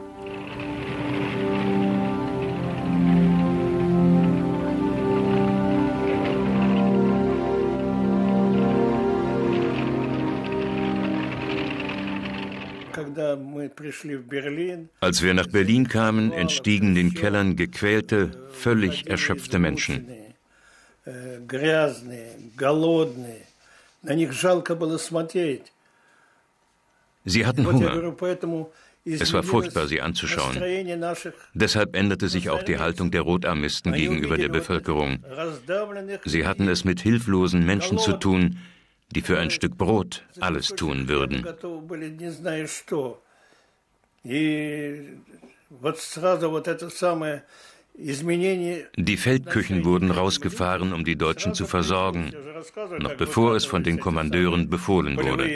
Als wir nach Berlin kamen, entstiegen den Kellern gequälte, völlig erschöpfte Menschen. Sie hatten Hunger. Es war furchtbar, sie anzuschauen. Deshalb änderte sich auch die Haltung der Rotarmisten gegenüber der Bevölkerung. Sie hatten es mit hilflosen Menschen zu tun, die für ein Stück Brot alles tun würden. Die Feldküchen wurden rausgefahren, um die Deutschen zu versorgen, noch bevor es von den Kommandeuren befohlen wurde.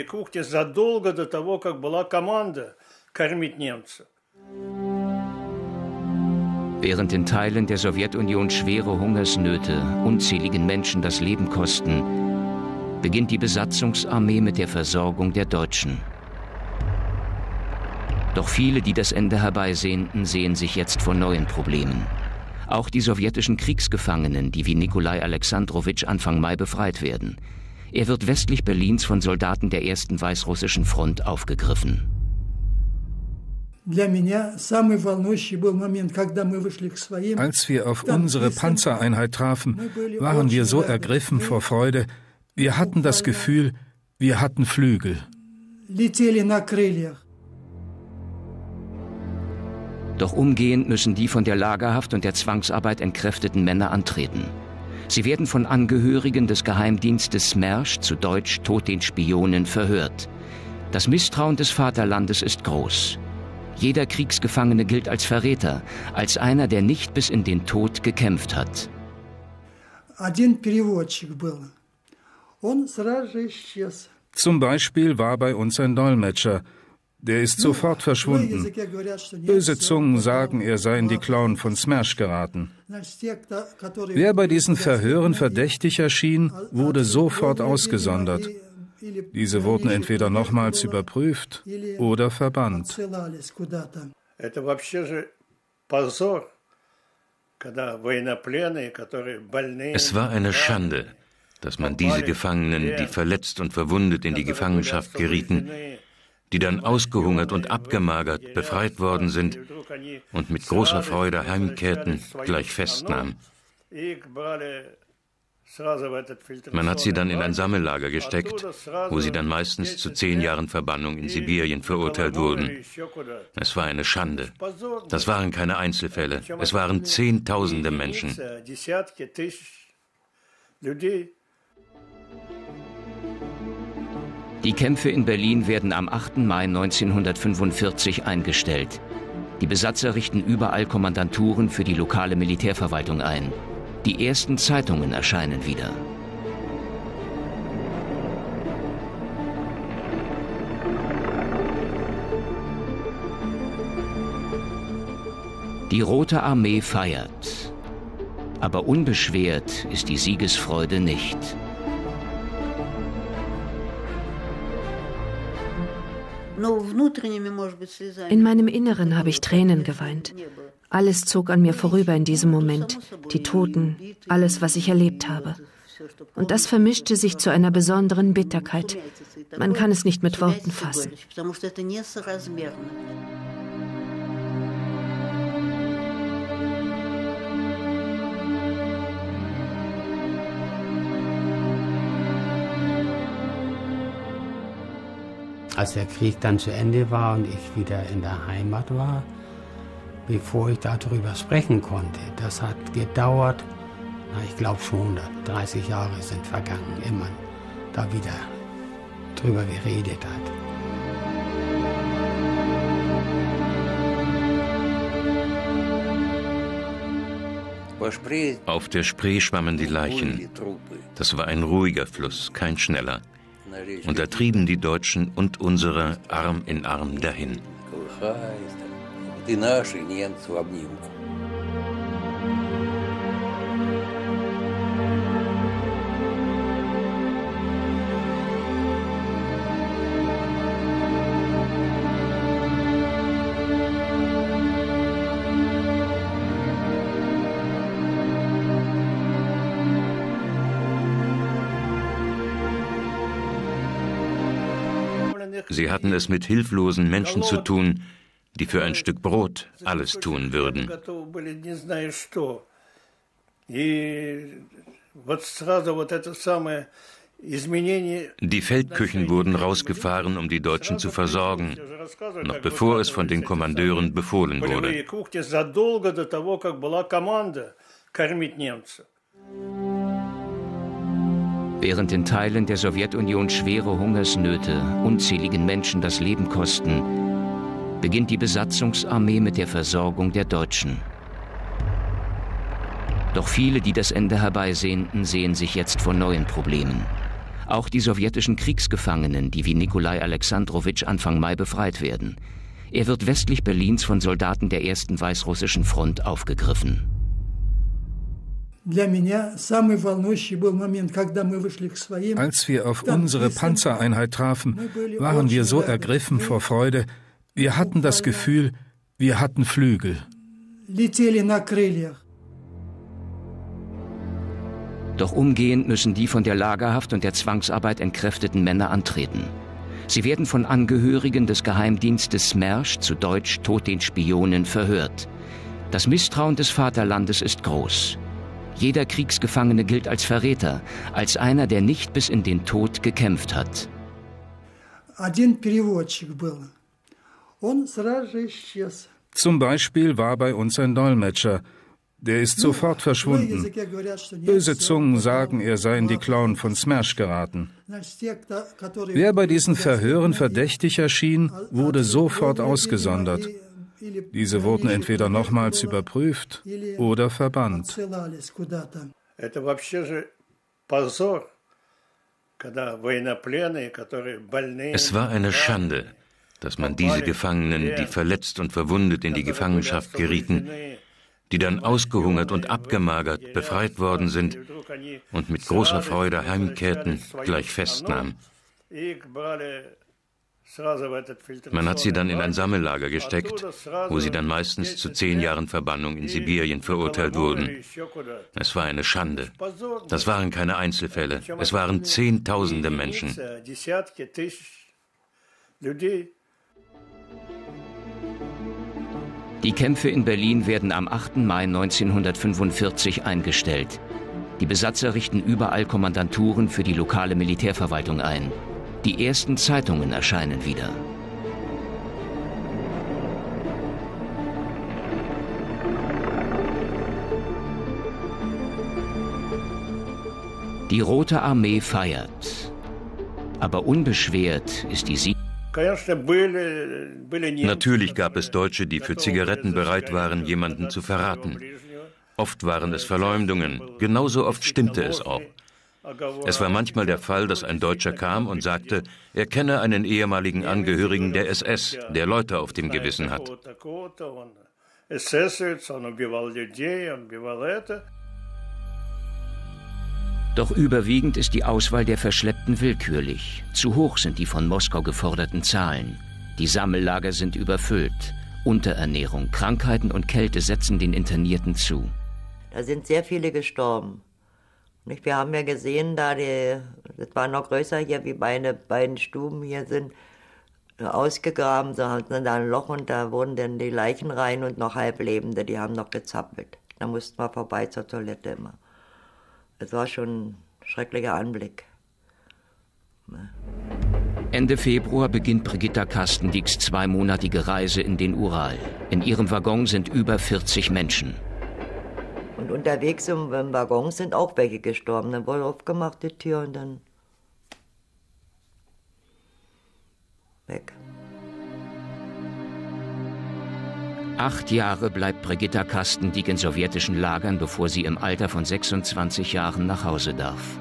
Während in Teilen der Sowjetunion schwere Hungersnöte unzähligen Menschen das Leben kosten, beginnt die Besatzungsarmee mit der Versorgung der Deutschen. Doch viele, die das Ende herbeisehnten, sehen sich jetzt vor neuen Problemen. Auch die sowjetischen Kriegsgefangenen, die wie Nikolai Alexandrowitsch Anfang Mai befreit werden. Er wird westlich Berlins von Soldaten der 1. Weißrussischen Front aufgegriffen. Als wir auf unsere Panzereinheit trafen, waren wir so ergriffen vor Freude. Wir hatten das Gefühl, wir hatten Flügel. Doch umgehend müssen die von der Lagerhaft und der Zwangsarbeit entkräfteten Männer antreten. Sie werden von Angehörigen des Geheimdienstes Smersh, zu Deutsch Tod den Spionen, verhört. Das Misstrauen des Vaterlandes ist groß. Jeder Kriegsgefangene gilt als Verräter, als einer, der nicht bis in den Tod gekämpft hat. Zum Beispiel war bei uns ein Dolmetscher. Der ist sofort verschwunden. Böse Zungen sagen, er sei in die Klauen von Smersh geraten. Wer bei diesen Verhören verdächtig erschien, wurde sofort ausgesondert. Diese wurden entweder nochmals überprüft oder verbannt. Es war eine Schande, dass man diese Gefangenen, die verletzt und verwundet in die Gefangenschaft gerieten, die dann ausgehungert und abgemagert befreit worden sind und mit großer Freude heimkehrten, gleich festnahm. Man hat sie dann in ein Sammellager gesteckt, wo sie dann meistens zu 10 Jahren Verbannung in Sibirien verurteilt wurden. Es war eine Schande. Das waren keine Einzelfälle. Es waren Zehntausende Menschen. Die Kämpfe in Berlin werden am 8. Mai 1945 eingestellt. Die Besatzer richten überall Kommandanturen für die lokale Militärverwaltung ein. Die ersten Zeitungen erscheinen wieder. Die Rote Armee feiert. Aber unbeschwert ist die Siegesfreude nicht. In meinem Inneren habe ich Tränen geweint. Alles zog an mir vorüber in diesem Moment. Die Toten, alles, was ich erlebt habe. Und das vermischte sich zu einer besonderen Bitterkeit. Man kann es nicht mit Worten fassen. Als der Krieg dann zu Ende war und ich wieder in der Heimat war, bevor ich darüber sprechen konnte, das hat gedauert, ich glaube schon, 30 Jahre sind vergangen, ehe man da wieder drüber geredet hat. Auf der Spree schwammen die Leichen. Das war ein ruhiger Fluss, kein schneller. Und da trieben die Deutschen und unsere Arm in Arm dahin. Sie hatten es mit hilflosen Menschen zu tun, die für ein Stück Brot alles tun würden. Die Feldküchen wurden rausgefahren, um die Deutschen zu versorgen, noch bevor es von den Kommandeuren befohlen wurde. Während in Teilen der Sowjetunion schwere Hungersnöte unzähligen Menschen das Leben kosten, beginnt die Besatzungsarmee mit der Versorgung der Deutschen. Doch viele, die das Ende herbeisehnten, sehen sich jetzt vor neuen Problemen. Auch die sowjetischen Kriegsgefangenen, die wie Nikolai Alexandrowitsch Anfang Mai befreit werden. Er wird westlich Berlins von Soldaten der 1. Weißrussischen Front aufgegriffen. Als wir auf unsere Panzereinheit trafen, waren wir so ergriffen vor Freude. Wir hatten das Gefühl, wir hatten Flügel. Doch umgehend müssen die von der Lagerhaft und der Zwangsarbeit entkräfteten Männer antreten. Sie werden von Angehörigen des Geheimdienstes Smersh, zu Deutsch Tod den Spionen, verhört. Das Misstrauen des Vaterlandes ist groß. Jeder Kriegsgefangene gilt als Verräter, als einer, der nicht bis in den Tod gekämpft hat. Zum Beispiel war bei uns ein Dolmetscher. Der ist sofort verschwunden. Böse Zungen sagen, er sei in die Klauen von Smersh geraten. Wer bei diesen Verhören verdächtig erschien, wurde sofort ausgesondert. Diese wurden entweder nochmals überprüft oder verbannt. Es war eine Schande, dass man diese Gefangenen, die verletzt und verwundet in die Gefangenschaft gerieten, die dann ausgehungert und abgemagert befreit worden sind und mit großer Freude heimkehrten, gleich festnahm. Man hat sie dann in ein Sammellager gesteckt, wo sie dann meistens zu 10 Jahren Verbannung in Sibirien verurteilt wurden. Es war eine Schande. Das waren keine Einzelfälle. Es waren Zehntausende Menschen. Die Kämpfe in Berlin werden am 8. Mai 1945 eingestellt. Die Besatzer richten überall Kommandanturen für die lokale Militärverwaltung ein. Die ersten Zeitungen erscheinen wieder. Die Rote Armee feiert. Aber unbeschwert ist die Sieg. Natürlich gab es Deutsche, die für Zigaretten bereit waren, jemanden zu verraten. Oft waren es Verleumdungen, genauso oft stimmte es auch. Es war manchmal der Fall, dass ein Deutscher kam und sagte, er kenne einen ehemaligen Angehörigen der SS, der Leute auf dem Gewissen hat. Doch überwiegend ist die Auswahl der Verschleppten willkürlich. Zu hoch sind die von Moskau geforderten Zahlen. Die Sammellager sind überfüllt. Unterernährung, Krankheiten und Kälte setzen den Internierten zu. Da sind sehr viele gestorben. Wir haben ja gesehen, das war noch größer hier, wie meine beiden Stuben hier sind, ausgegraben, so hatten da ein Loch und da wurden dann die Leichen rein und noch Halblebende, die haben noch gezappelt. Da mussten wir vorbei zur Toilette immer. Es war schon ein schrecklicher Anblick. Ende Februar beginnt Brigitta Kastendiegs 2-monatige Reise in den Ural. In ihrem Waggon sind über 40 Menschen. Und unterwegs im Waggon sind auch welche gestorben. Dann wurde aufgemacht die Tür und dann weg. 8 Jahre bleibt Brigitta Kastendiek in sowjetischen Lagern, bevor sie im Alter von 26 Jahren nach Hause darf.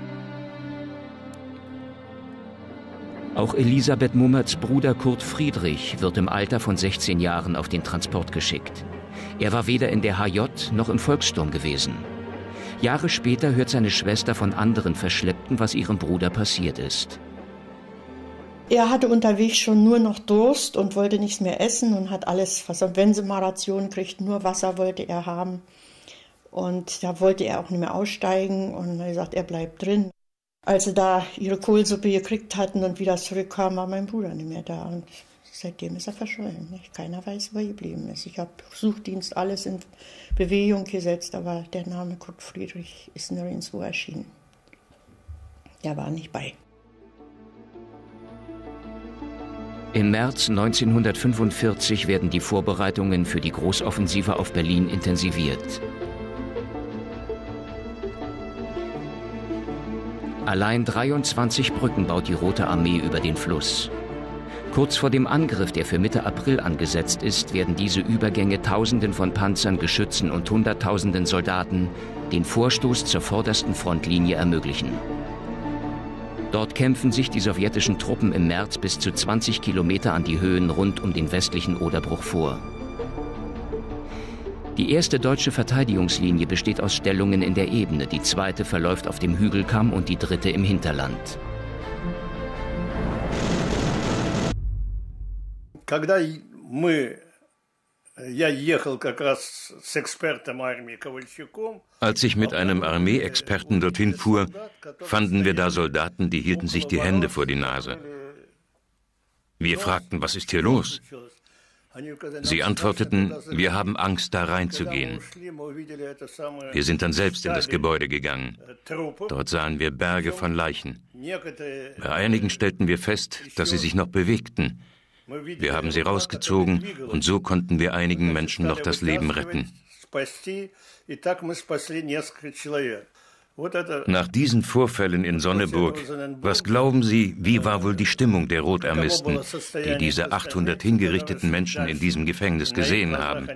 Auch Elisabeth Mummerts Bruder Kurt Friedrich wird im Alter von 16 Jahren auf den Transport geschickt. Er war weder in der HJ noch im Volkssturm gewesen. Jahre später hört seine Schwester von anderen Verschleppten, was ihrem Bruder passiert ist. Er hatte unterwegs schon nur noch Durst und wollte nichts mehr essen und hat alles, wenn sie mal Rationen kriegt, nur Wasser wollte er haben. Und da wollte er auch nicht mehr aussteigen und er hat gesagt, er bleibt drin. Als sie da ihre Kohlsuppe gekriegt hatten und wieder zurückkamen, war mein Bruder nicht mehr da. Und seitdem ist er verschollen. Nicht? Keiner weiß, wo er geblieben ist. Ich habe Suchdienst alles in Bewegung gesetzt, aber der Name Kurt Friedrich ist nirgendwo erschienen. Der war nicht bei. Im März 1945 werden die Vorbereitungen für die Großoffensive auf Berlin intensiviert. Allein 23 Brücken baut die Rote Armee über den Fluss. Kurz vor dem Angriff, der für Mitte April angesetzt ist, werden diese Übergänge Tausenden von Panzern, Geschützen und Hunderttausenden Soldaten den Vorstoß zur vordersten Frontlinie ermöglichen. Dort kämpfen sich die sowjetischen Truppen im März bis zu 20 Kilometer an die Höhen rund um den westlichen Oderbruch vor. Die erste deutsche Verteidigungslinie besteht aus Stellungen in der Ebene, die zweite verläuft auf dem Hügelkamm und die dritte im Hinterland. Als ich mit einem Armeeexperten dorthin fuhr, fanden wir da Soldaten, die hielten sich die Hände vor die Nase. Wir fragten, was ist hier los? Sie antworteten, wir haben Angst, da reinzugehen. Wir sind dann selbst in das Gebäude gegangen. Dort sahen wir Berge von Leichen. Bei einigen stellten wir fest, dass sie sich noch bewegten. Wir haben sie rausgezogen und so konnten wir einigen Menschen noch das Leben retten. Nach diesen Vorfällen in Sonneburg, was glauben Sie, wie war wohl die Stimmung der Rotarmisten, die diese 800 hingerichteten Menschen in diesem Gefängnis gesehen haben?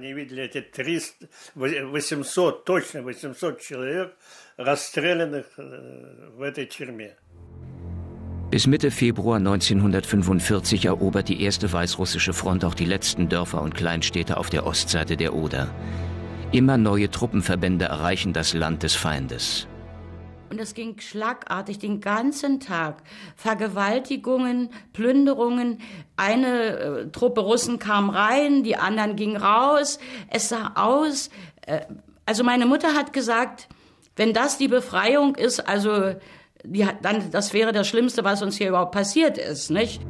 Bis Mitte Februar 1945 erobert die erste weißrussische Front auch die letzten Dörfer und Kleinstädte auf der Ostseite der Oder. Immer neue Truppenverbände erreichen das Land des Feindes. Und es ging schlagartig den ganzen Tag. Vergewaltigungen, Plünderungen. Eine Truppe Russen kam rein, die anderen gingen raus. Es sah aus. Also meine Mutter hat gesagt, wenn das die Befreiung ist, also dann das wäre das Schlimmste, was uns hier überhaupt passiert ist, nicht?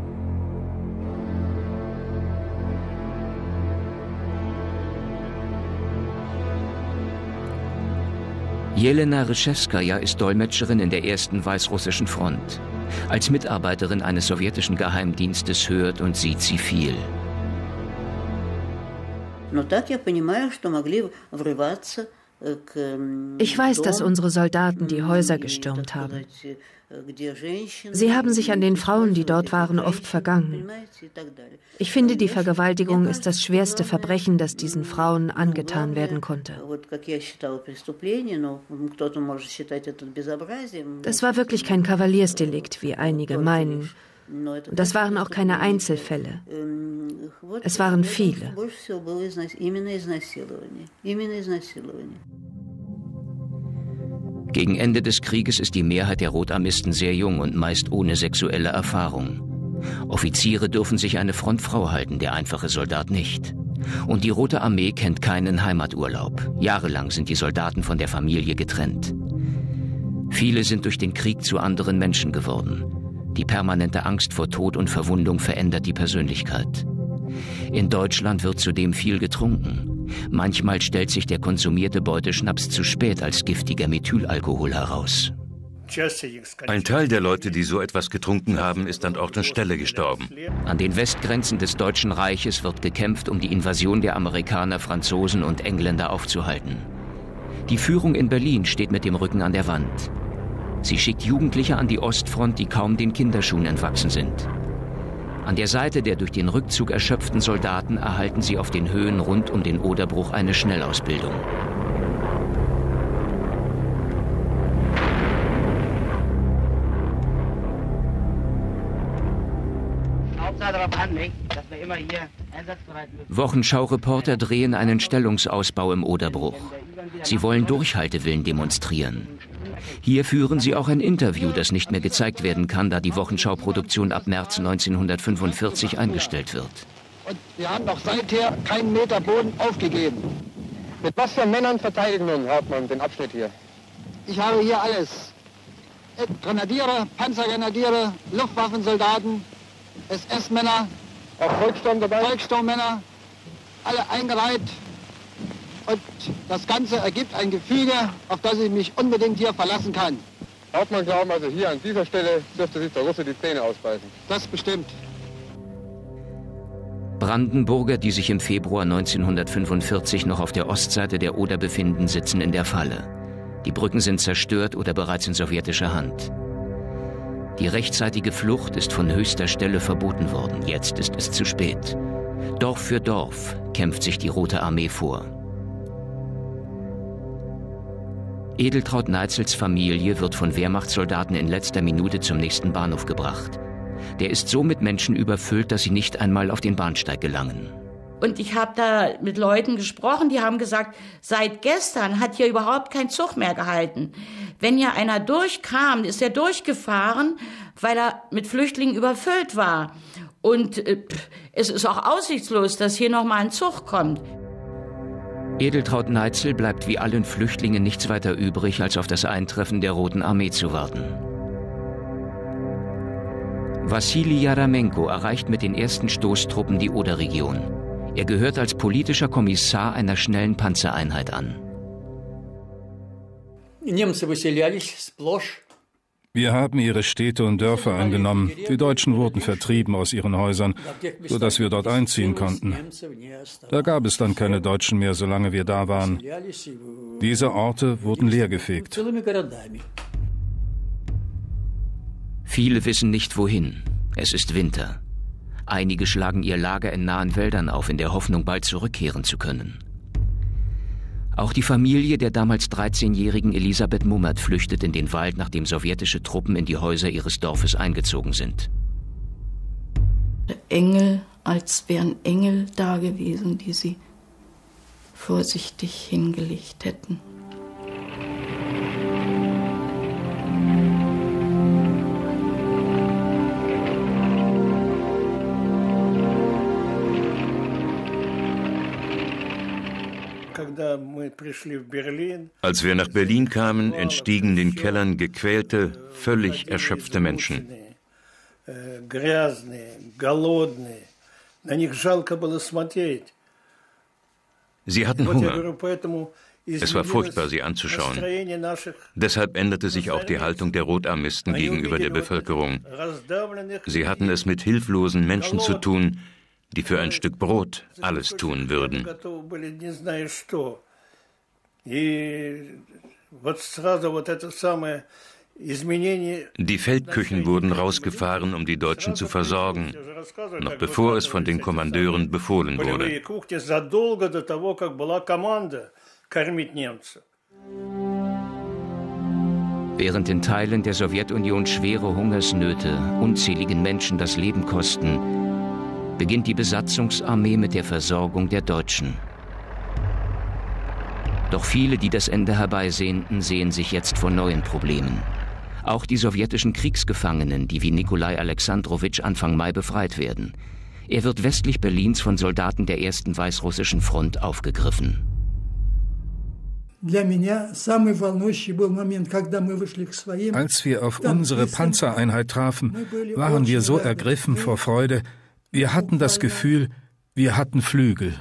Jelena Ryszewskaja ist Dolmetscherin in der ersten weißrussischen Front. Als Mitarbeiterin eines sowjetischen Geheimdienstes hört und sieht sie viel. Ich weiß, dass unsere Soldaten die Häuser gestürmt haben. Sie haben sich an den Frauen, die dort waren, oft vergangen. Ich finde, die Vergewaltigung ist das schwerste Verbrechen, das diesen Frauen angetan werden konnte. Das war wirklich kein Kavaliersdelikt, wie einige meinen. Und das waren auch keine Einzelfälle. Es waren viele. Gegen Ende des Krieges ist die Mehrheit der Rotarmisten sehr jung und meist ohne sexuelle Erfahrung. Offiziere dürfen sich eine Frontfrau halten, der einfache Soldat nicht. Und die Rote Armee kennt keinen Heimaturlaub. Jahrelang sind die Soldaten von der Familie getrennt. Viele sind durch den Krieg zu anderen Menschen geworden. Die permanente Angst vor Tod und Verwundung verändert die Persönlichkeit. In Deutschland wird zudem viel getrunken. Manchmal stellt sich der konsumierte Beuteschnaps zu spät als giftiger Methylalkohol heraus. Ein Teil der Leute, die so etwas getrunken haben, ist an Ort und Stelle gestorben. An den Westgrenzen des Deutschen Reiches wird gekämpft, um die Invasion der Amerikaner, Franzosen und Engländer aufzuhalten. Die Führung in Berlin steht mit dem Rücken an der Wand. Sie schickt Jugendliche an die Ostfront, die kaum den Kinderschuhen entwachsen sind. An der Seite der durch den Rückzug erschöpften Soldaten erhalten sie auf den Höhen rund um den Oderbruch eine Schnellausbildung. Wochenschau-Reporter drehen einen Stellungsausbau im Oderbruch. Sie wollen Durchhaltewillen demonstrieren. Hier führen sie auch ein Interview, das nicht mehr gezeigt werden kann, da die Wochenschau-Produktion ab März 1945 eingestellt wird. Und wir haben noch seither keinen Meter Boden aufgegeben. Mit was für Männern verteidigen nun, Hauptmann, den Abschnitt hier? Ich habe hier alles. Grenadiere, Panzergrenadiere, Luftwaffensoldaten, SS-Männer, auch Volkssturm dabei? Volkssturmmänner, alle eingereiht. Und das Ganze ergibt ein Gefüge, auf das ich mich unbedingt hier verlassen kann. Hauptmann glauben, also hier an dieser Stelle dürfte sich der Russe die Zähne ausbeißen. Das bestimmt. Brandenburger, die sich im Februar 1945 noch auf der Ostseite der Oder befinden, sitzen in der Falle. Die Brücken sind zerstört oder bereits in sowjetischer Hand. Die rechtzeitige Flucht ist von höchster Stelle verboten worden. Jetzt ist es zu spät. Dorf für Dorf kämpft sich die Rote Armee vor. Edeltraud Neitzels Familie wird von Wehrmachtssoldaten in letzter Minute zum nächsten Bahnhof gebracht. Der ist so mit Menschen überfüllt, dass sie nicht einmal auf den Bahnsteig gelangen. Und ich habe da mit Leuten gesprochen, die haben gesagt, seit gestern hat hier überhaupt kein Zug mehr gehalten. Wenn ja einer durchkam, ist er durchgefahren, weil er mit Flüchtlingen überfüllt war. Und es ist auch aussichtslos, dass hier noch mal ein Zug kommt. Edeltraud Neitzel bleibt wie allen Flüchtlingen nichts weiter übrig, als auf das Eintreffen der Roten Armee zu warten. Wassili Jaramenko erreicht mit den ersten Stoßtruppen die Oderregion. Er gehört als politischer Kommissar einer schnellen Panzereinheit an. Wir haben ihre Städte und Dörfer eingenommen. Die Deutschen wurden vertrieben aus ihren Häusern, sodass wir dort einziehen konnten. Da gab es dann keine Deutschen mehr, solange wir da waren. Diese Orte wurden leergefegt. Viele wissen nicht wohin. Es ist Winter. Einige schlagen ihr Lager in nahen Wäldern auf, in der Hoffnung, bald zurückkehren zu können. Auch die Familie der damals 13-jährigen Elisabeth Mummert flüchtet in den Wald, nachdem sowjetische Truppen in die Häuser ihres Dorfes eingezogen sind. Engel, als wären Engel da gewesen, die sie vorsichtig hingelegt hätten. Als wir nach Berlin kamen, entstiegen den Kellern gequälte, völlig erschöpfte Menschen. Sie hatten Hunger. Es war furchtbar, sie anzuschauen. Deshalb änderte sich auch die Haltung der Rotarmisten gegenüber der Bevölkerung. Sie hatten es mit hilflosen Menschen zu tun, die für ein Stück Brot alles tun würden. Die Feldküchen wurden rausgefahren, um die Deutschen zu versorgen, noch bevor es von den Kommandeuren befohlen wurde. Während in Teilen der Sowjetunion schwere Hungersnöte unzähligen Menschen das Leben kosten, beginnt die Besatzungsarmee mit der Versorgung der Deutschen. Doch viele, die das Ende herbeisehnten, sehen sich jetzt vor neuen Problemen. Auch die sowjetischen Kriegsgefangenen, die wie Nikolai Alexandrowitsch Anfang Mai befreit werden. Er wird westlich Berlins von Soldaten der 1. Weißrussischen Front aufgegriffen. Als wir auf unsere Panzereinheit trafen, waren wir so ergriffen vor Freude. Wir hatten das Gefühl, wir hatten Flügel.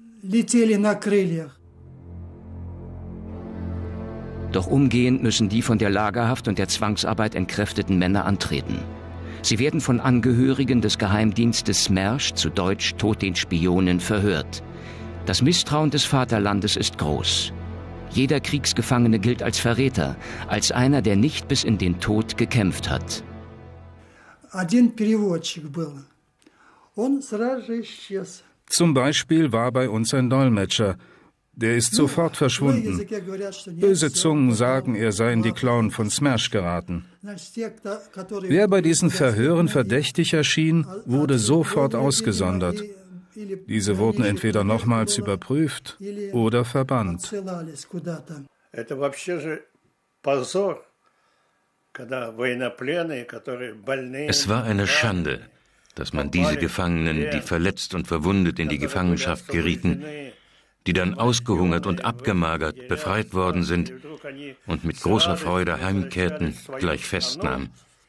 Doch umgehend müssen die von der Lagerhaft und der Zwangsarbeit entkräfteten Männer antreten. Sie werden von Angehörigen des Geheimdienstes Smersh, zu Deutsch Tod den Spionen, verhört. Das Misstrauen des Vaterlandes ist groß. Jeder Kriegsgefangene gilt als Verräter, als einer, der nicht bis in den Tod gekämpft hat. Zum Beispiel war bei uns ein Dolmetscher. Der ist sofort verschwunden. Böse Zungen sagen, er sei in die Klauen von Smersh geraten. Wer bei diesen Verhören verdächtig erschien, wurde sofort ausgesondert. Diese wurden entweder nochmals überprüft oder verbannt. Es war eine Schande, dass man diese Gefangenen, die verletzt und verwundet in die Gefangenschaft gerieten, die dann ausgehungert und abgemagert befreit worden sind und mit großer Freude heimkehrten, gleich festnahm.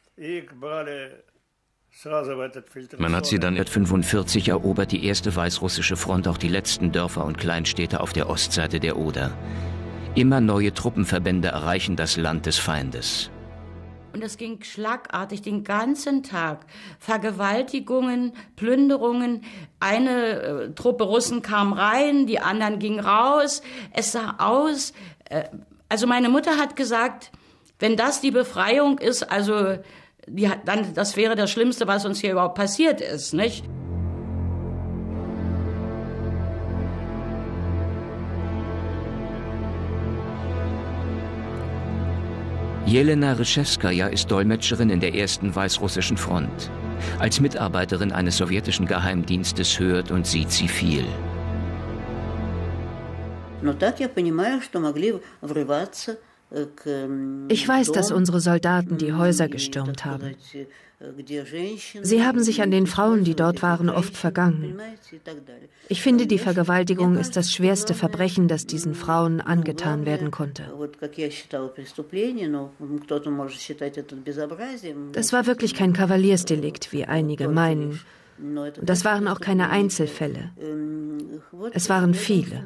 Man hat sie dann 1945 erobert die 1. Weißrussische Front auch die letzten Dörfer und Kleinstädte auf der Ostseite der Oder. Immer neue Truppenverbände erreichen das Land des Feindes. Und es ging schlagartig den ganzen Tag. Vergewaltigungen, Plünderungen. Eine Truppe Russen kam rein, die anderen gingen raus. Es sah aus. Also meine Mutter hat gesagt, wenn das die Befreiung ist, also dann das wäre das Schlimmste, was uns hier überhaupt passiert ist, nicht? Jelena Ryszewskaja ist Dolmetscherin in der ersten weißrussischen Front. Als Mitarbeiterin eines sowjetischen hört und sieht sie viel. Ich weiß, dass unsere Soldaten die Häuser gestürmt haben. Sie haben sich an den Frauen, die dort waren, oft vergangen. Ich finde, die Vergewaltigung ist das schwerste Verbrechen, das diesen Frauen angetan werden konnte. Das war wirklich kein Kavaliersdelikt, wie einige meinen. Und das waren auch keine Einzelfälle. Es waren viele.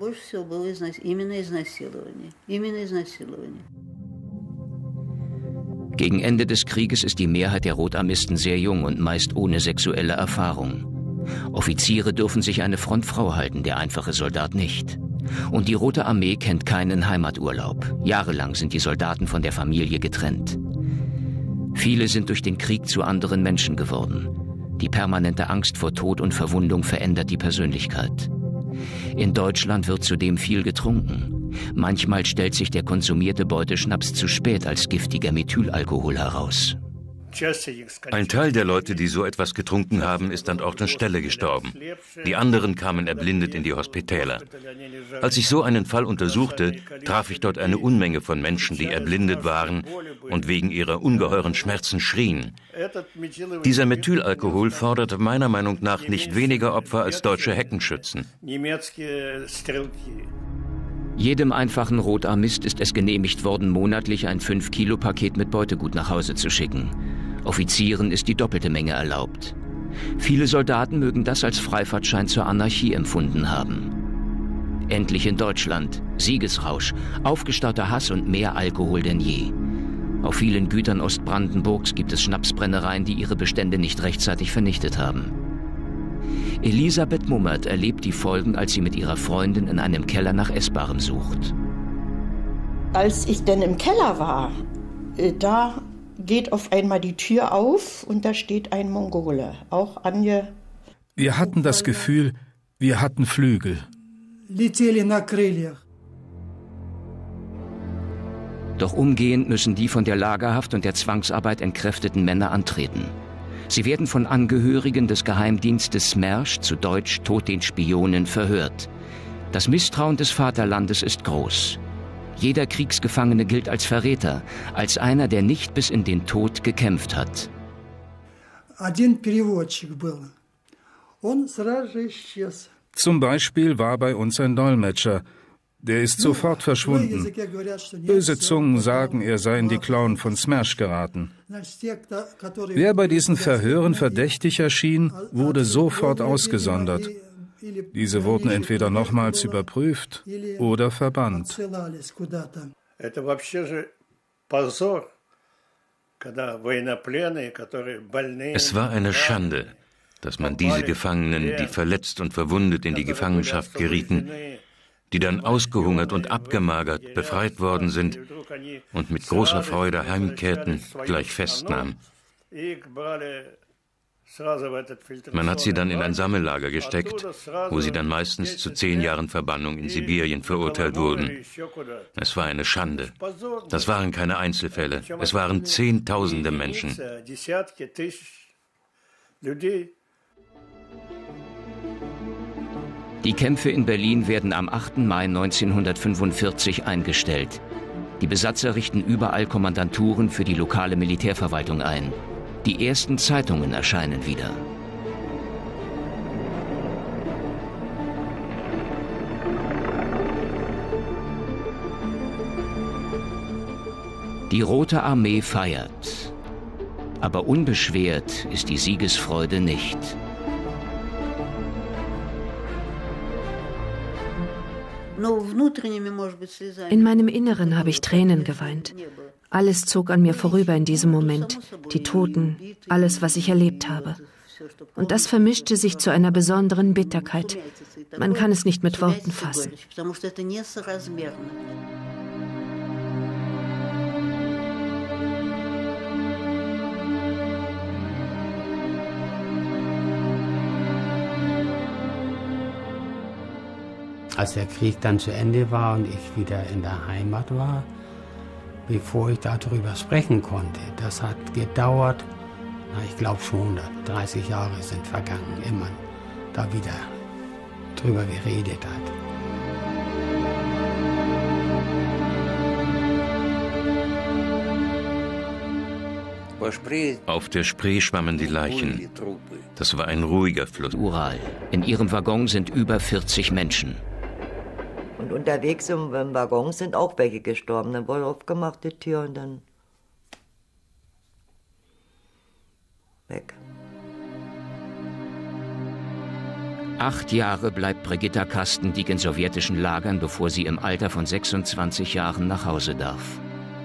Gegen Ende des Krieges ist die Mehrheit der Rotarmisten sehr jung und meist ohne sexuelle Erfahrung. Offiziere dürfen sich eine Frontfrau halten, der einfache Soldat nicht. Und die Rote Armee kennt keinen Heimaturlaub. Jahrelang sind die Soldaten von der Familie getrennt. Viele sind durch den Krieg zu anderen Menschen geworden. Die permanente Angst vor Tod und Verwundung verändert die Persönlichkeit. In Deutschland wird zudem viel getrunken. Manchmal stellt sich der konsumierte Beuteschnaps zu spät als giftiger Methylalkohol heraus. Ein Teil der Leute, die so etwas getrunken haben, ist an Ort und Stelle gestorben. Die anderen kamen erblindet in die Hospitäler. Als ich so einen Fall untersuchte, traf ich dort eine Unmenge von Menschen, die erblindet waren und wegen ihrer ungeheuren Schmerzen schrien. Dieser Methylalkohol forderte meiner Meinung nach nicht weniger Opfer als deutsche Heckenschützen. Jedem einfachen Rotarmist ist es genehmigt worden, monatlich ein 5-Kilo-Paket mit Beutegut nach Hause zu schicken. Offizieren ist die doppelte Menge erlaubt. Viele Soldaten mögen das als Freifahrtschein zur Anarchie empfunden haben. Endlich in Deutschland. Siegesrausch, aufgestauter Hass und mehr Alkohol denn je. Auf vielen Gütern Ostbrandenburgs gibt es Schnapsbrennereien, die ihre Bestände nicht rechtzeitig vernichtet haben. Elisabeth Mummert erlebt die Folgen, als sie mit ihrer Freundin in einem Keller nach Essbarem sucht. Als ich denn im Keller war, da geht auf einmal die Tür auf und da steht ein Mongole, auch Anje. Wir hatten das Gefühl, wir hatten Flügel. Doch umgehend müssen die von der Lagerhaft und der Zwangsarbeit entkräfteten Männer antreten. Sie werden von Angehörigen des Geheimdienstes Smersh, zu Deutsch Tod den Spionen, verhört. Das Misstrauen des Vaterlandes ist groß. Jeder Kriegsgefangene gilt als Verräter, als einer, der nicht bis in den Tod gekämpft hat. Zum Beispiel war bei uns ein Dolmetscher. Der ist sofort verschwunden. Böse Zungen sagen, er sei in die Klauen von Smersh geraten. Wer bei diesen Verhören verdächtig erschien, wurde sofort ausgesondert. Diese wurden entweder nochmals überprüft oder verbannt. Es war eine Schande, dass man diese Gefangenen, die verletzt und verwundet in die Gefangenschaft gerieten, die dann ausgehungert und abgemagert befreit worden sind und mit großer Freude heimkehrten, gleich festnahm. Man hat sie dann in ein Sammellager gesteckt, wo sie dann meistens zu 10 Jahren Verbannung in Sibirien verurteilt wurden. Es war eine Schande. Das waren keine Einzelfälle. Es waren Zehntausende Menschen. Die Kämpfe in Berlin werden am 8. Mai 1945 eingestellt. Die Besatzer richten überall Kommandanturen für die lokale Militärverwaltung ein. Die ersten Zeitungen erscheinen wieder. Die Rote Armee feiert. Aber unbeschwert ist die Siegesfreude nicht. In meinem Inneren habe ich Tränen geweint. Alles zog an mir vorüber in diesem Moment. Die Toten, alles, was ich erlebt habe. Und das vermischte sich zu einer besonderen Bitterkeit. Man kann es nicht mit Worten fassen. Als der Krieg dann zu Ende war und ich wieder in der Heimat war, bevor ich darüber sprechen konnte, das hat gedauert, ich glaube schon, 30 Jahre sind vergangen, ehe man da wieder drüber geredet hat. Auf der Spree schwammen die Leichen. Das war ein ruhiger Fluss. Ural. In ihrem Waggon sind über 40 Menschen. Und unterwegs im Waggon sind auch welche gestorben. Dann wurde aufgemacht die Tür und dann weg. 8 Jahre bleibt Brigitta Kastendiek in sowjetischen Lagern, bevor sie im Alter von 26 Jahren nach Hause darf.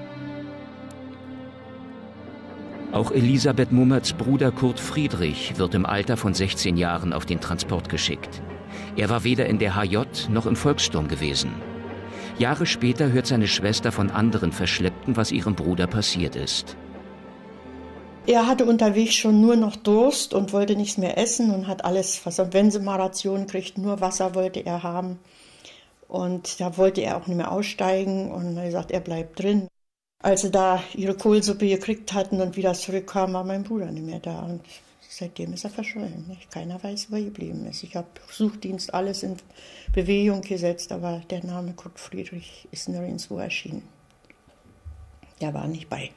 Auch Elisabeth Mummerts Bruder Kurt Friedrich wird im Alter von 16 Jahren auf den Transport geschickt. Er war weder in der HJ noch im Volkssturm gewesen. Jahre später hört seine Schwester von anderen Verschleppten, was ihrem Bruder passiert ist. Er hatte unterwegs schon nur noch Durst und wollte nichts mehr essen und hat alles, wenn sie mal Rationen kriegt, nur Wasser wollte er haben. Und da wollte er auch nicht mehr aussteigen und er hat gesagt, er bleibt drin. Als sie da ihre Kohlsuppe gekriegt hatten und wieder zurückkamen, war mein Bruder nicht mehr da. Und seitdem ist er verschollen. Nicht? Keiner weiß, wo er geblieben ist. Ich habe Suchdienst alles in Bewegung gesetzt, aber der Name Kurt Friedrich ist nirgendwo erschienen. Der war nicht bei.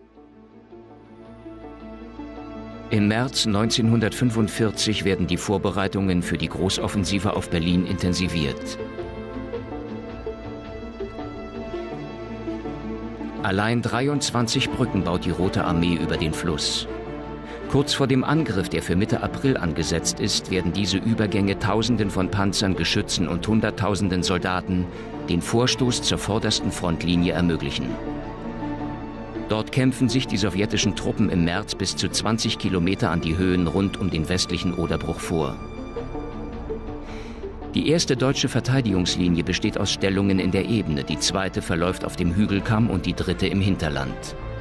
Im März 1945 werden die Vorbereitungen für die Großoffensive auf Berlin intensiviert. Allein 23 Brücken baut die Rote Armee über den Fluss. Kurz vor dem Angriff, der für Mitte April angesetzt ist, werden diese Übergänge Tausenden von Panzern, Geschützen und Hunderttausenden Soldaten den Vorstoß zur vordersten Frontlinie ermöglichen. Dort kämpfen sich die sowjetischen Truppen im März bis zu 20 Kilometer an die Höhen rund um den westlichen Oderbruch vor. Die erste deutsche Verteidigungslinie besteht aus Stellungen in der Ebene, die zweite verläuft auf dem Hügelkamm und die dritte im Hinterland.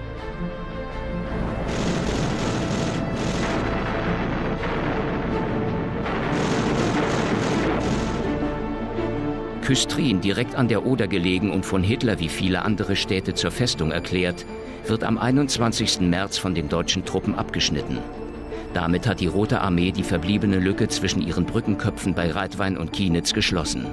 Küstrin, direkt an der Oder gelegen und von Hitler wie viele andere Städte zur Festung erklärt, wird am 21. März von den deutschen Truppen abgeschnitten. Damit hat die Rote Armee die verbliebene Lücke zwischen ihren Brückenköpfen bei Reitwein und Kienitz geschlossen.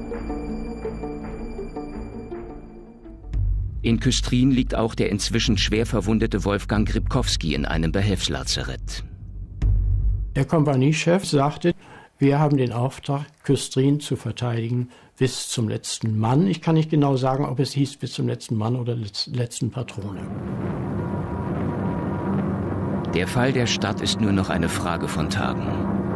In Küstrin liegt auch der inzwischen schwer verwundete Wolfgang Gripkowski in einem Behelfslazarett. Der Kompaniechef sagte, wir haben den Auftrag, Küstrin zu verteidigen bis zum letzten Mann. Ich kann nicht genau sagen, ob es hieß bis zum letzten Mann oder letzten Patrone. Der Fall der Stadt ist nur noch eine Frage von Tagen.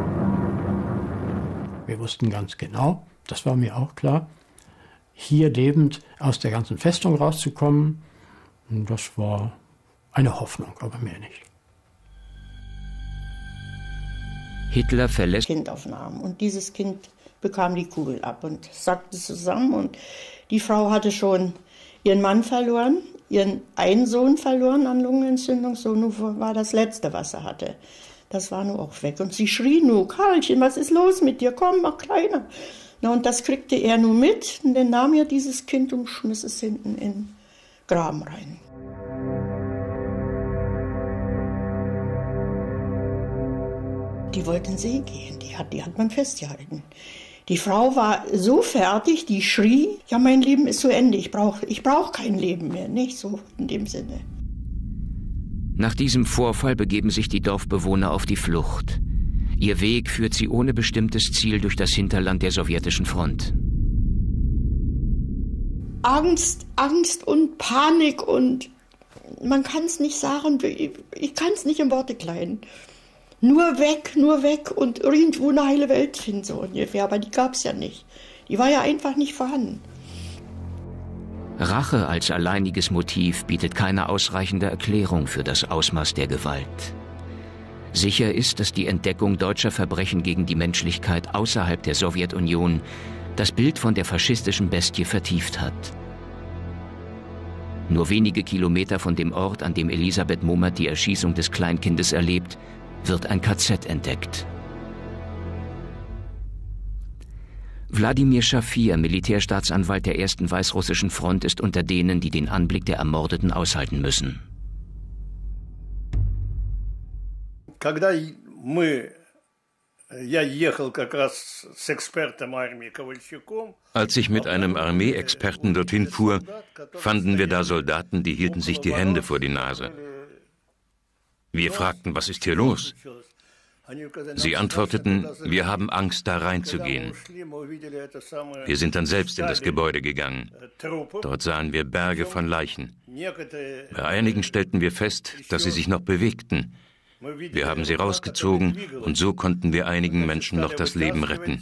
Wir wussten ganz genau, das war mir auch klar, hier lebend aus der ganzen Festung rauszukommen, das war eine Hoffnung, aber mehr nicht. Hitler verlässt Kind auf den Arm und dieses Kind bekam die Kugel ab und sackte zusammen und die Frau hatte schon ihren Mann verloren, ihren einen Sohn verloren an Lungenentzündung, so nur war das Letzte, was er hatte. Das war nur auch weg und sie schrie nur, Karlchen, was ist los mit dir, komm, mach kleiner. Na, und das kriegte er nur mit und dann nahm er dieses Kind und schmiss es hinten in den Graben rein. Die wollten See gehen, die hat man festgehalten. Die Frau war so fertig, die schrie, ja, mein Leben ist zu Ende, ich brauch kein Leben mehr, nicht so in dem Sinne. Nach diesem Vorfall begeben sich die Dorfbewohner auf die Flucht. Ihr Weg führt sie ohne bestimmtes Ziel durch das Hinterland der sowjetischen Front. Angst und Panik und man kann es nicht sagen, ich kann es nicht in Worte kleiden. Nur weg und irgendwo eine heile Welt finden, so ungefähr. Aber die gab es ja nicht. Die war ja einfach nicht vorhanden. Rache als alleiniges Motiv bietet keine ausreichende Erklärung für das Ausmaß der Gewalt. Sicher ist, dass die Entdeckung deutscher Verbrechen gegen die Menschlichkeit außerhalb der Sowjetunion das Bild von der faschistischen Bestie vertieft hat. Nur wenige Kilometer von dem Ort, an dem Elisabeth Mummert die Erschießung des Kleinkindes erlebt, wird ein KZ entdeckt. Wladimir Schafir, Militärstaatsanwalt der ersten weißrussischen Front, ist unter denen, die den Anblick der Ermordeten aushalten müssen. Als ich mit einem Armeeexperten dorthin fuhr, fanden wir da Soldaten, die hielten sich die Hände vor die Nase. Wir fragten, was ist hier los? Sie antworteten, wir haben Angst, da reinzugehen. Wir sind dann selbst in das Gebäude gegangen. Dort sahen wir Berge von Leichen. Bei einigen stellten wir fest, dass sie sich noch bewegten. Wir haben sie rausgezogen und so konnten wir einigen Menschen noch das Leben retten.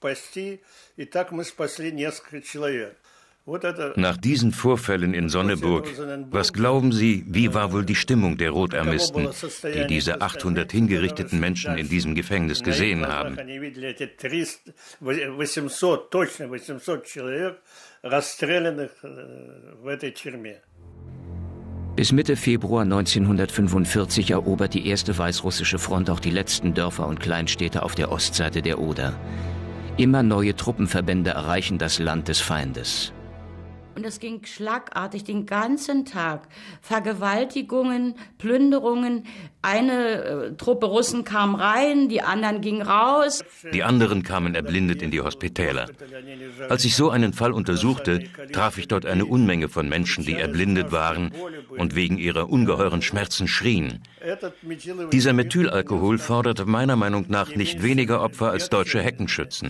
Nach diesen Vorfällen in Sonneburg, was glauben Sie, wie war wohl die Stimmung der Rotarmisten, die diese 800 hingerichteten Menschen in diesem Gefängnis gesehen haben? Bis Mitte Februar 1945 erobert die erste weißrussische Front auch die letzten Dörfer und Kleinstädte auf der Ostseite der Oder. Immer neue Truppenverbände erreichen das Land des Feindes. Und es ging schlagartig den ganzen Tag. Vergewaltigungen, Plünderungen. Eine Truppe Russen kam rein, die anderen gingen raus. Die anderen kamen erblindet in die Hospitäler. Als ich so einen Fall untersuchte, traf ich dort eine Unmenge von Menschen, die erblindet waren und wegen ihrer ungeheuren Schmerzen schrien. Dieser Methylalkohol forderte meiner Meinung nach nicht weniger Opfer als deutsche Heckenschützen.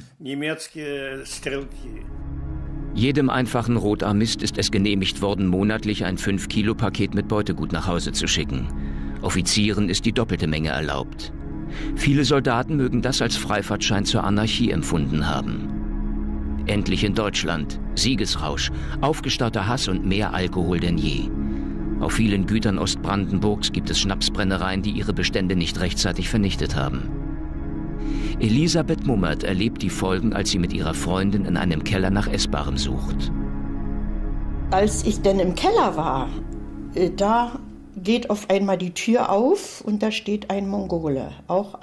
Jedem einfachen Rotarmist ist es genehmigt worden, monatlich ein 5-Kilo-Paket mit Beutegut nach Hause zu schicken. Offizieren ist die doppelte Menge erlaubt. Viele Soldaten mögen das als Freifahrtschein zur Anarchie empfunden haben. Endlich in Deutschland, Siegesrausch, aufgestauter Hass und mehr Alkohol denn je. Auf vielen Gütern Ostbrandenburgs gibt es Schnapsbrennereien, die ihre Bestände nicht rechtzeitig vernichtet haben. Elisabeth Mummert erlebt die Folgen, als sie mit ihrer Freundin in einem Keller nach Essbarem sucht. Als ich denn im Keller war, da geht auf einmal die Tür auf und da steht ein Mongole, auch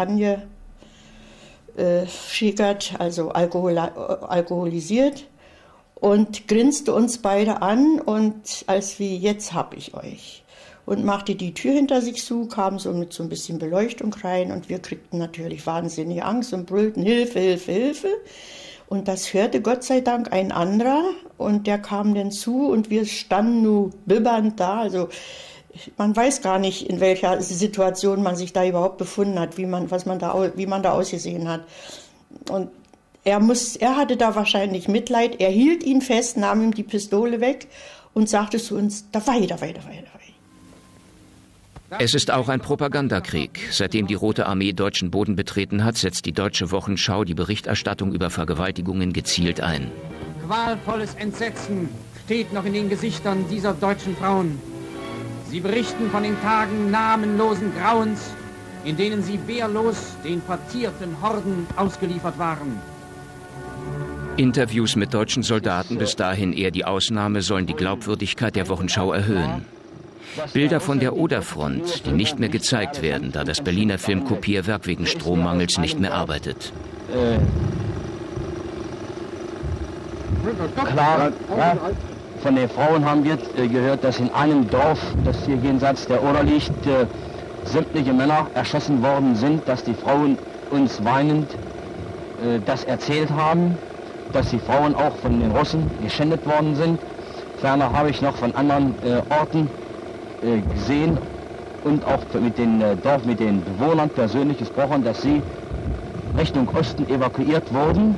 angeschickert, also alkoholisiert, und grinste uns beide an und als wie, jetzt hab ich euch. Und machte die Tür hinter sich zu, kam so mit so ein bisschen Beleuchtung rein und wir kriegten natürlich wahnsinnige Angst und brüllten Hilfe, Hilfe, Hilfe. Und das hörte Gott sei Dank ein anderer und der kam dann zu und wir standen nur bibbernd da. Also man weiß gar nicht, in welcher Situation man sich da überhaupt befunden hat, wie man da ausgesehen hat. Und er hatte da wahrscheinlich Mitleid. Er hielt ihn fest, nahm ihm die Pistole weg und sagte zu uns, da weiter. Es ist auch ein Propagandakrieg. Seitdem die Rote Armee deutschen Boden betreten hat, setzt die Deutsche Wochenschau die Berichterstattung über Vergewaltigungen gezielt ein. Qualvolles Entsetzen steht noch in den Gesichtern dieser deutschen Frauen. Sie berichten von den Tagen namenlosen Grauens, in denen sie wehrlos den partierten Horden ausgeliefert waren. Interviews mit deutschen Soldaten, bis dahin eher die Ausnahme, sollen die Glaubwürdigkeit der Wochenschau erhöhen. Bilder von der Oderfront, die nicht mehr gezeigt werden, da das Berliner Filmkopierwerk wegen Strommangels nicht mehr arbeitet. Klar, ja, von den Frauen haben wir gehört, dass in einem Dorf, das hier jenseits der Oder liegt, sämtliche Männer erschossen worden sind, dass die Frauen uns weinend das erzählt haben, dass die Frauen auch von den Russen geschändet worden sind. Ferner habe ich noch von anderen Orten gesehen und auch mit den Bewohnern persönlich gesprochen, dass sie Richtung Osten evakuiert wurden.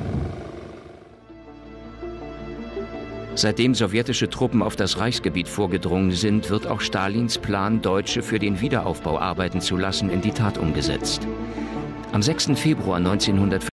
Seitdem sowjetische Truppen auf das Reichsgebiet vorgedrungen sind, wird auch Stalins Plan, Deutsche für den Wiederaufbau arbeiten zu lassen, in die Tat umgesetzt. Am 6. Februar 1945